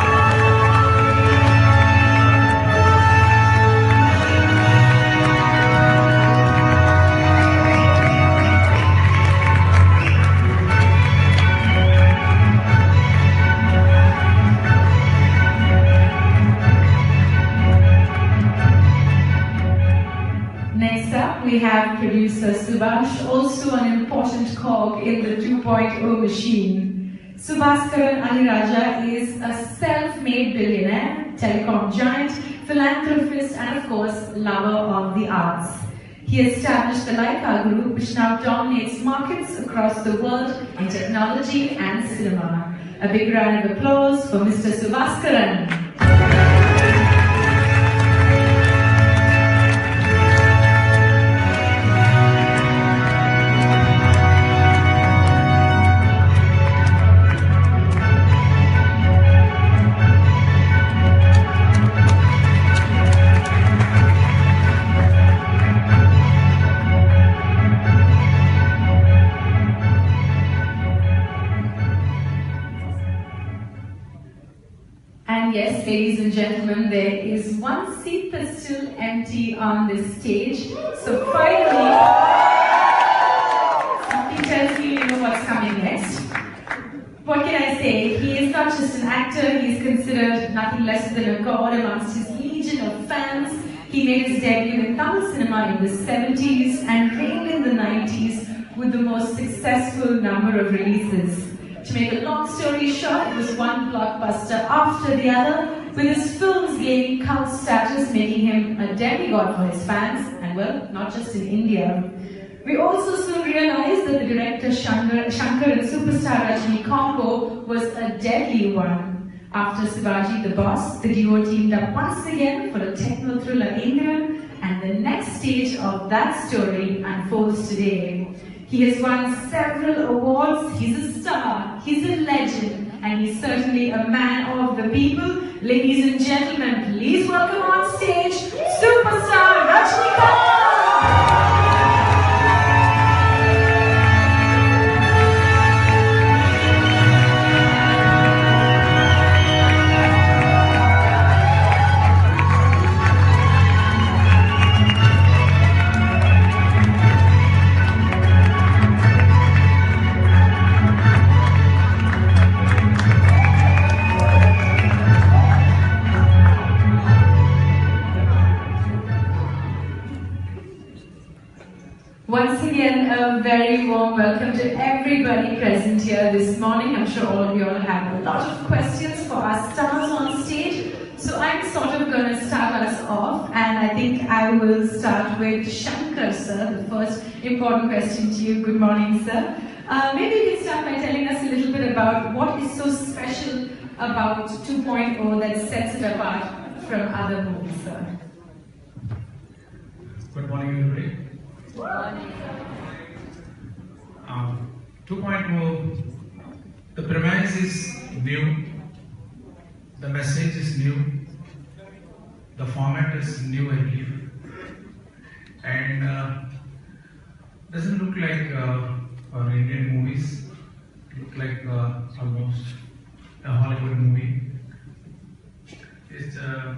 We have producer Subhash, also an important cog in the 2.0 machine. Subhaskaran Aliraja is a self-made billionaire, telecom giant, philanthropist, and of course, lover of the arts. He established the Leica Group, which now dominates markets across the world in technology and cinema. A big round of applause for Mr. Subhaskaran. Yes, ladies and gentlemen, there is one seat that's still empty on this stage. So finally, something tells me you know what's coming next. What can I say? He is not just an actor, he is considered nothing less than a god amongst his legion of fans. He made his debut in Tamil cinema in the 70s and reigned in the 90s with the most successful number of releases. To make a long story short, it was one blockbuster after the other, with his films gaining cult status, making him a demigod for his fans, and well, not just in India. We also soon realized that the director Shankar and superstar Rajni combo was a deadly one. After Shivaji the Boss, the duo teamed up once again for a techno thriller Indian, and the next stage of that story unfolds today. He has won several awards, he's a star, he's a legend, and he's certainly a man of the people. Ladies and gentlemen, please welcome on stage, superstar Rajnikant! A very warm welcome to everybody present here this morning. I'm sure all of you all have a lot of questions for our stars on stage. So I'm sort of going to start us off, and I think I will start with Shankar, sir. The first important question to you. Good morning, sir. Maybe you can start by telling us a little bit about what is so special about 2.0 that sets it apart from other movies, sir. Good morning, everybody. 2.0, the premise is new, the message is new, the format is new, I believe, and doesn't look like our Indian movies. It looks like almost a Hollywood movie. It's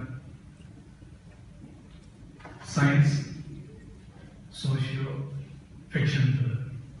science, socio-fiction thriller.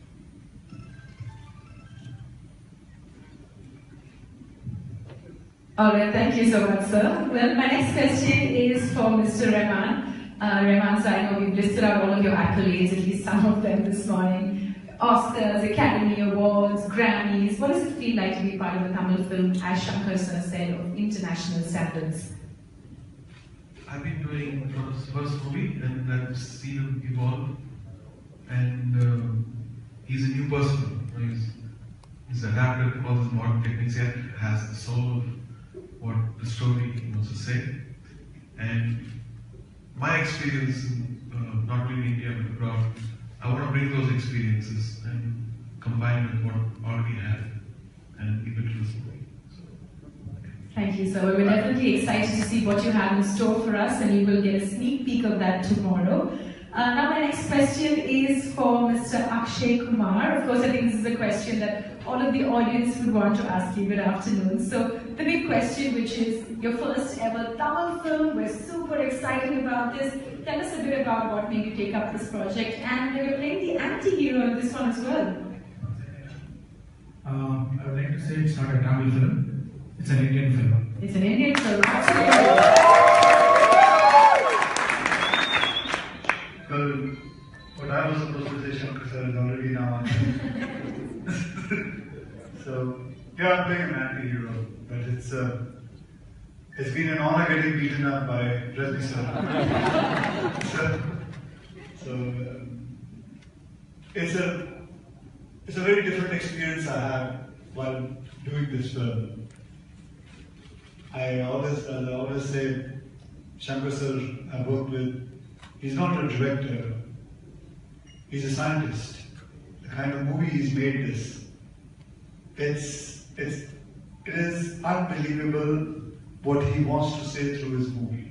Alright, thank you so much, sir. Well, my next question is for Mr. Rahman. Rahman, sir, I know we've listed out all of your accolades, at least some of them this morning. Oscars, Academy Awards, Grammys. What does it feel like to be part of a Tamil film, as Shankar sir said, of international standards? I've been doing for this first movie, and I've seen him evolve. And he's a new person. He's adapted all these modern techniques, yet has the soul of what the story wants to say. And my experience, not only in India but abroad, I want to bring those experiences and combine with what I already have and give it to this movie. Thank you, sir. We're definitely excited to see what you have in store for us, and you will get a sneak peek of that tomorrow. Now my next question is for Mr. Akshay Kumar. Of course, I think this is a question that all of the audience would want to ask you. Good afternoon. So the big question, which is your first ever Tamil film. We're super excited about this. Tell us a bit about what made you take up this project, and you're playing the anti-hero in this one as well. I would like to say it's not a Tamil film. It's an Indian film. It's an Indian film. Well, what I was supposed to say, Shankar sir, is already now So, yeah, I'm playing an anti-hero, but it's been an honor getting beaten up by Rajni sir. It's a very different experience I have while doing this film. I always say, Shankar sir I worked with, he's not a director, he's a scientist. The kind of movie he's made this, it is unbelievable what he wants to say through his movie.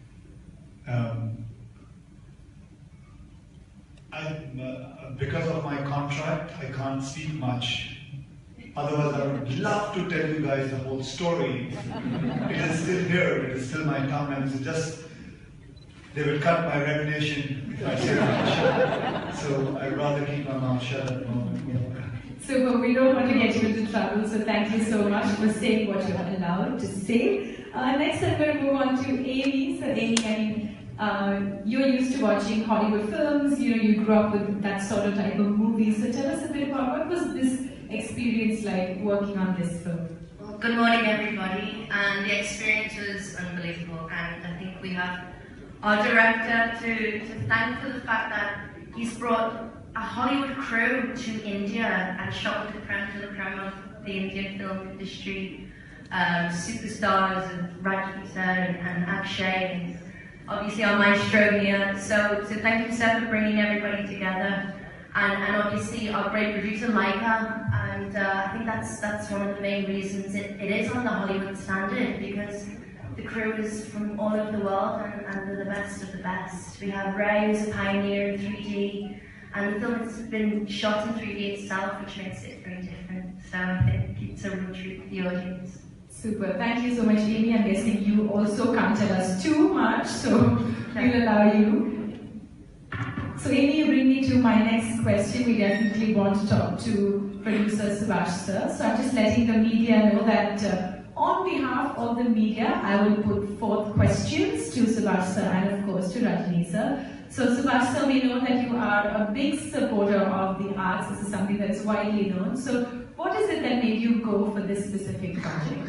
Because of my contract, I can't speak much. Otherwise, I would love to tell you guys the whole story. It is still here, it is still my tongue, and it's just, they will cut my reputation if I say much. So I'd rather keep my mouth shut at the moment. Super, we don't want to get you into trouble, so thank you so much for saying what you're allowed to say. Next, I'm going to move on to Amy. So Amy, you're used to watching Hollywood films, you grew up with that sort of type of movie. So tell us a bit about what was this experience like working on this film? Well, good morning, everybody. And the experience was unbelievable. And I think we have our director to thank for the fact that he's brought a Hollywood crew to India and shot with the creme de la creme of the Indian film industry. Superstars of Rajni sir and Akshay, and obviously our maestro here. So thank you, sir, for bringing everybody together. And obviously our great producer, Laika. And I think that's one of the main reasons it is on the Hollywood standard, because the crew is from all over the world and they're the best of the best. We have Ray, who's a pioneer in 3D, and the film has been shot in 3D itself, which makes it very different. So I think it's a real treat for the audience. Super. Thank you so much, Amy. I'm guessing you also can't tell us too much, so we'll allow you. So Amy, you bring me to my next question. We definitely want to talk to producer Subhash sir. So I'm just letting the media know that on behalf of the media, I will put forth questions to Subhash sir and of course goes to Rajni sir. So Subhash sir, we know that you are a big supporter of the arts. This is something that is widely known. So what is it that made you go for this specific project?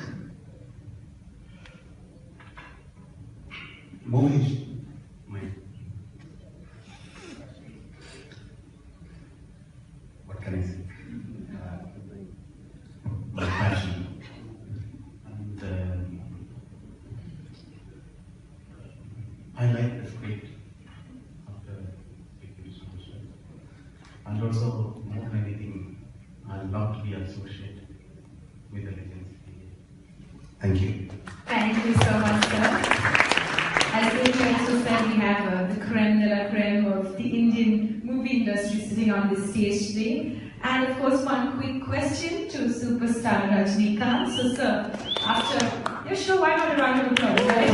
Movies. What can I say? My passion. And I like the script of the Vicky Superstar. And also, more than anything, I love to be associated with the legends. Thank you. Thank you so much, sir. As Amy also said, we have the creme de la creme of the Indian movie industry sitting on this stage today. And of course, one quick question to superstar Rajnikant. So, sir, after your show, why not a round of applause, right?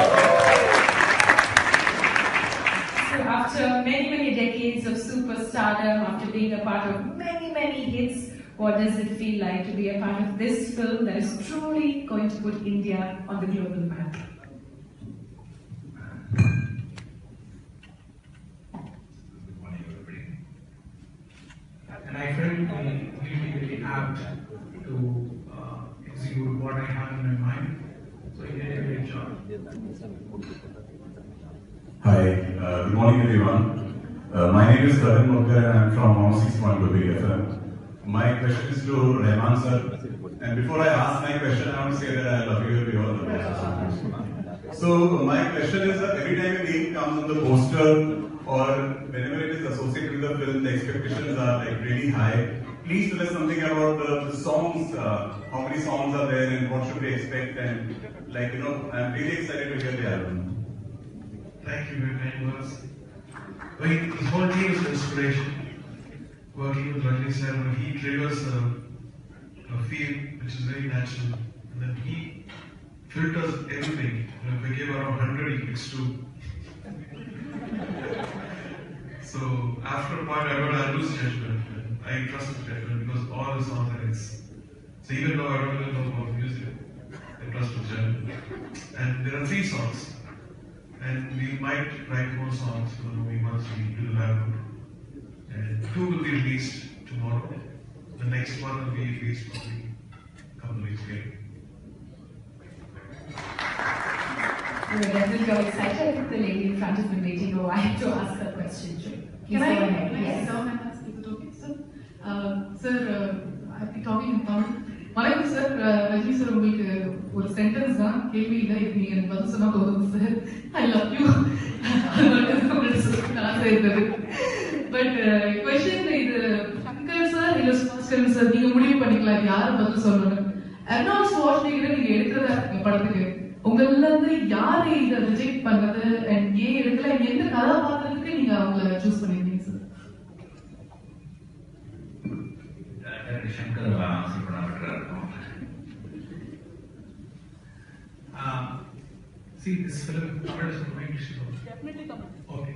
So, after many, many decades of superstardom, after being a part of many, many hits, what does it feel like to be a part of this film that is truly going to put India on the global map? And I felt really apt to execute what I have in my mind. So he did a great job. Hi, good morning everyone. My name is Karan Mokdar and I'm from 106.1 Big FM. My question is to Rahman sir. And before I ask my question, I want to say that I love you all. So my question is that every time a name comes on the poster or whenever it is associated with the film, the expectations are like really high. Please tell us something about the songs, how many songs are there and what should we expect, and like, you know, I'm really excited to hear the album. Thank you very kind words. His whole team is inspiration. Working with Rajni sir, he triggers a feel which is very natural, and then he filters everything. You know, if I give around 100, he picks 2. So after a point, I lose judgment. I trust his judgment because all the songs are his. So even though I don't really know about music, I trust his judgment. And there are 3 songs, and we might write more songs for the movie once we do the album. And 2 will be released tomorrow. The next one will be released probably a couple of weeks later. We're definitely very excited. I think the lady in front has been waiting a while to ask her question. Can I go ahead? Yes. sit down and ask you the topic, sir? Sir, I'll be talking in Tamil. வணக்கம் sir, Rajini sir உங்களுக்கு ஒரு sentence தான், கேள்வி இல்லை, இது நீங்க எனக்கு பதில் சொன்னா போதும் சார். I love you. ஆசை இருந்தது. பட் கொஸ்டின் இது சங்கர் சார் இல்ல சுபாஸ்கரன் சார், நீங்க முடிவு பண்ணிக்கலாம் யாரு பதில் சொல்லணும். அர்னால்ட் ஷ்வார்ஸ்நெகரை நீங்க எடுக்கிறதா இருக்கீங்க படத்துக்கு. உங்கள இருந்து யாரு இதை ரிஜெக்ட் பண்ணது அண்ட் ஏன் எடுக்கல, எந்த கதாபாத்திரத்துக்கு நீங்க அவங்கள சூஸ் பண்ணிருந்தீங்க சார்? சங்கர் ஆசைப்படாம see this film Tamil is going to show. Definitely Tamil. Okay.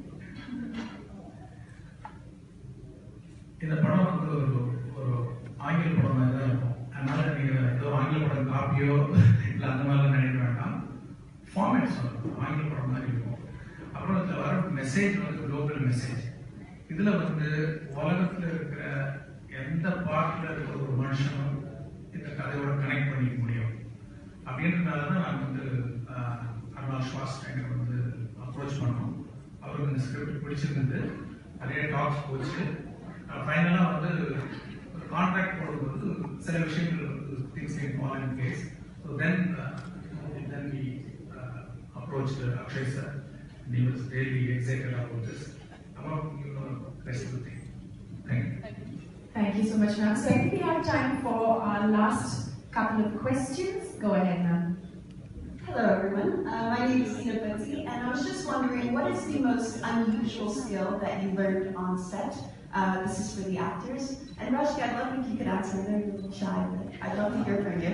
இந்த படம் வந்து ஒரு ஆங்கில படம் மாதிரி தான் இருக்கும். அதனால நீங்க ஏதோ ஆங்கில படம் காப்பியோ இல்லை அந்த மாதிரிலாம் நினைக்க வேண்டாம். ஃபார்மேட்ஸ் வந்து ஆங்கில படம் மாதிரி இருக்கும். அப்புறம் இதில் வர மெசேஜ் வந்து குளோபல் மெசேஜ். இதில் வந்து உலகத்தில் இருக்கிற எந்த பார்ட்டில் இருக்கிற ஒரு மனுஷனும் இந்த கதையோட கனெக்ட் பண்ணிக்க முடியும். அப்படின்றதுனால தான் நாங்கள் வந்து அர்னால்ட் ஷ்வார்ஸ்நெகர் வந்து அப்ரோச் பண்ணோம். அவருக்கு இந்த ஸ்கிரிப்ட் பிடிச்சிருந்து நிறைய டாக்ஸ் போச்சு. ஃபைனலாக வந்து ஒரு கான்ட்ராக்ட் போடும்போது சில விஷயங்கள் வந்து things can fall in place. So then we approached Akshay sir, and he was really excited about this. About, you know, rest of the thing. Thank you. Thank you so much, ma'am. So I think we have time for our last couple of questions. Go ahead, ma'am. Hello, everyone. My name is Tina Betsy, and I was just wondering, what is the most unusual skill that you learned on set? This is for the actors. And Rajki, I'd love if you could answer. I know you're a little shy, but I'd love to hear from you.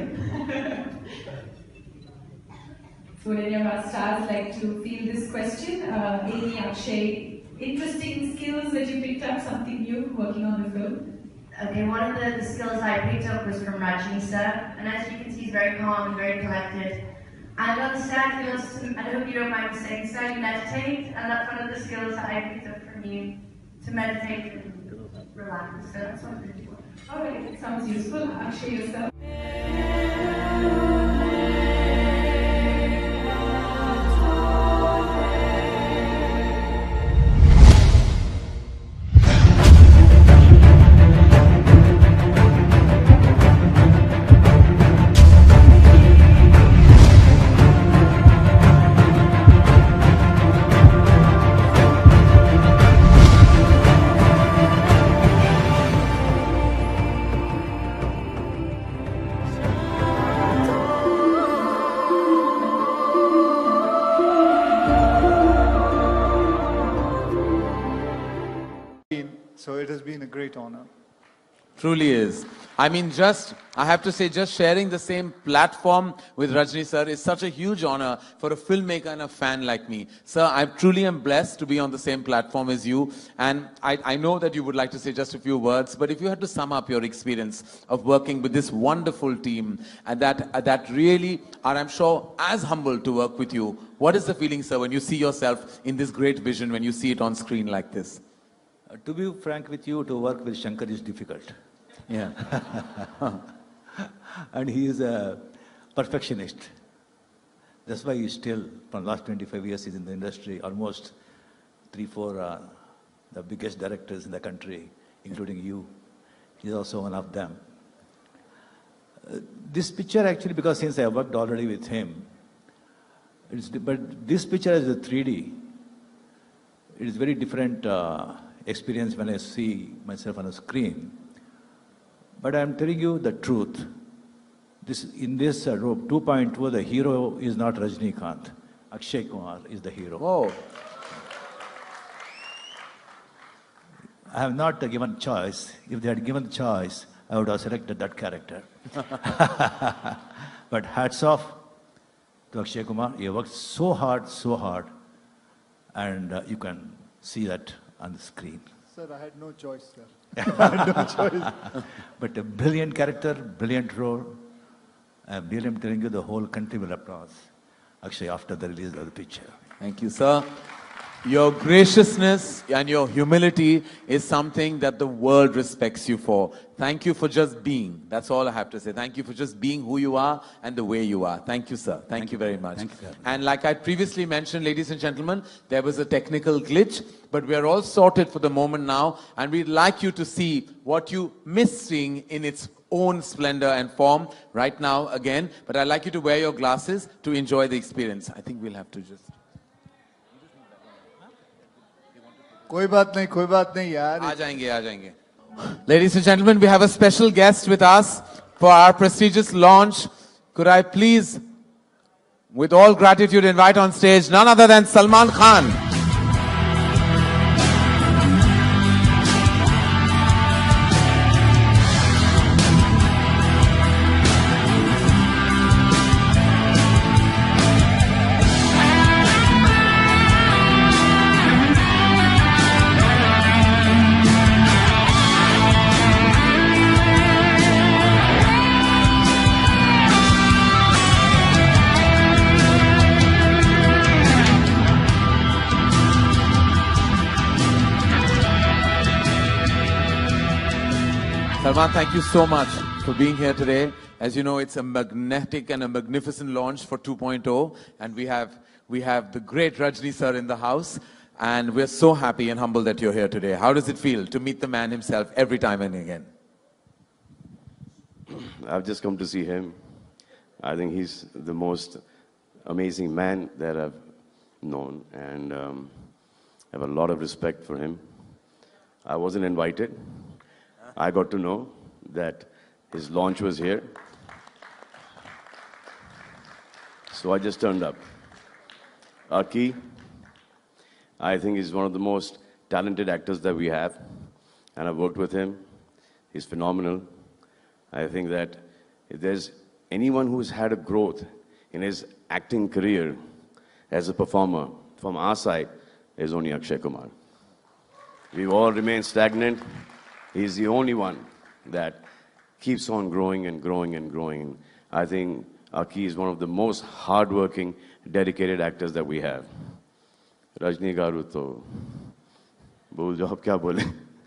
Would any of our stars like to field this question? Amy, Akshay, interesting skills that you picked up, something new working on the film? Okay, one of the skills I picked up was from Rajni sir, and as you can see, he's very calm and very collected. And on the set, he wants to, I hope you don't mind me saying so, you meditate, and that's one of the skills that I picked up from you, to meditate and relax. So that's what I'm going to do. Alright, it sounds useful. Akshay, yourself. So it has been a great honor. Truly is. I mean, I have to say, just sharing the same platform with Rajni sir is such a huge honor for a filmmaker and a fan like me. Sir, I truly am blessed to be on the same platform as you. And I know that you would like to say just a few words, but if you had to sum up your experience of working with this wonderful team and that really are, I'm sure, as humble to work with you, what is the feeling, sir, when you see yourself in this great vision, when you see it on screen like this? To be frank with you, to work with Shankar is difficult. Yeah. And he is a perfectionist. That's why he's still, from the last 25 years, he's in the industry, almost 3-4 the biggest directors in the country, including you. He's also one of them. This picture actually, because since I worked already with him, but this picture is a 3D. It is very different experience when I see myself on a screen. But I'm telling you the truth. In this rope 2.2, the hero is not Rajnikant. Akshay Kumar is the hero. Whoa. I have not given choice. If they had given the choice, I would have selected that character. But hats off to Akshay Kumar. He worked so hard, and you can see that on the screen. Sir, I had no choice, sir. I had no choice. But a brilliant character, brilliant role. I'm telling you, the whole country will applaud Akshay after the release of the picture. Thank you, sir. Your graciousness and your humility is something that the world respects you for. Thank you for just being. That's all I have to say. Thank you for just being who you are and the way you are. Thank you, sir. Thank you very much. Thank you, sir. And like I previously mentioned, ladies and gentlemen, there was a technical glitch, but we are all sorted for the moment now, and we'd like you to see what you missed seeing in its own splendor and form right now again. But I'd like you to wear your glasses to enjoy the experience. I think we'll have to just... कोई बात नहीं यार. आ जाएंगे. Ladies and gentlemen, we have a special guest with us for our prestigious launch. Could I please, with all gratitude, invite on stage none other than Salman Khan. Salman, thank you so much for being here today. As you know, it's a magnetic and a magnificent launch for 2.0, and we have the great Rajni sir in the house, and we're so happy and humble that you're here today. How does it feel to meet the man himself every time and again? I've just come to see him. I think he's the most amazing man that I've known, and I have a lot of respect for him. I wasn't invited. I got to know that his launch was here. So I just turned up. Aki, I think he's one of the most talented actors that we have, and I've worked with him. He's phenomenal. I think that if there's anyone who's had a growth in his acting career as a performer from our side, is only Akshay Kumar. We've all remained stagnant. He's the only one that keeps on growing and growing and growing. I think Aki is one of the most hardworking, dedicated actors that we have. Rajni Garu to bol jo ab kya bole.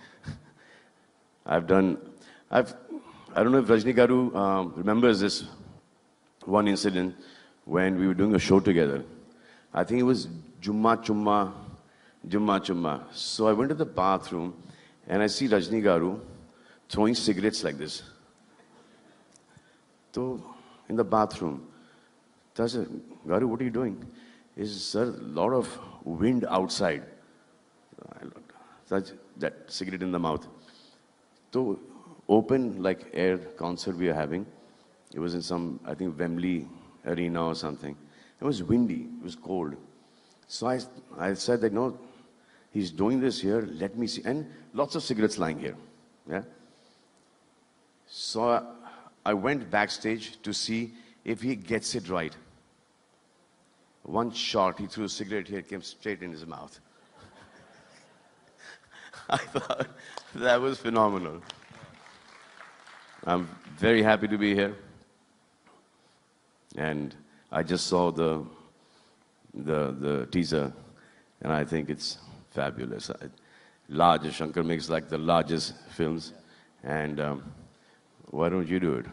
I don't know if Rajni Garu remembers this one incident when we were doing a show together. I think it was Jumma Chumma. So I went to the bathroom and I see Rajni Garu throwing cigarettes like this. So in the bathroom, so I said, Garu, what are you doing? He said, sir, a lot of wind outside. That cigarette in the mouth. So open like air concert we are having. It was in some, I think, Wembley Arena or something. It was windy, it was cold. So I said that, no, he's doing this here, let me see. And lots of cigarettes lying here. Yeah. So I went backstage to see if he gets it right. One shot, he threw a cigarette here, it came straight in his mouth. I thought that was phenomenal. I'm very happy to be here. And I just saw the teaser, and I think it's fabulous. Large, Shankar makes like the largest films, and why don't you do it?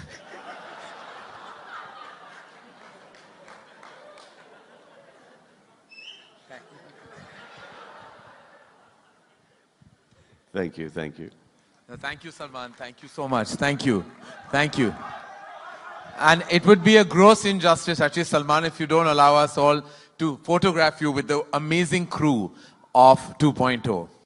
Thank you, thank you. Thank you, Salman. Thank you so much. Thank you. Thank you. And it would be a gross injustice, actually, Salman, if you don't allow us all to photograph you with the amazing crew of 2.0.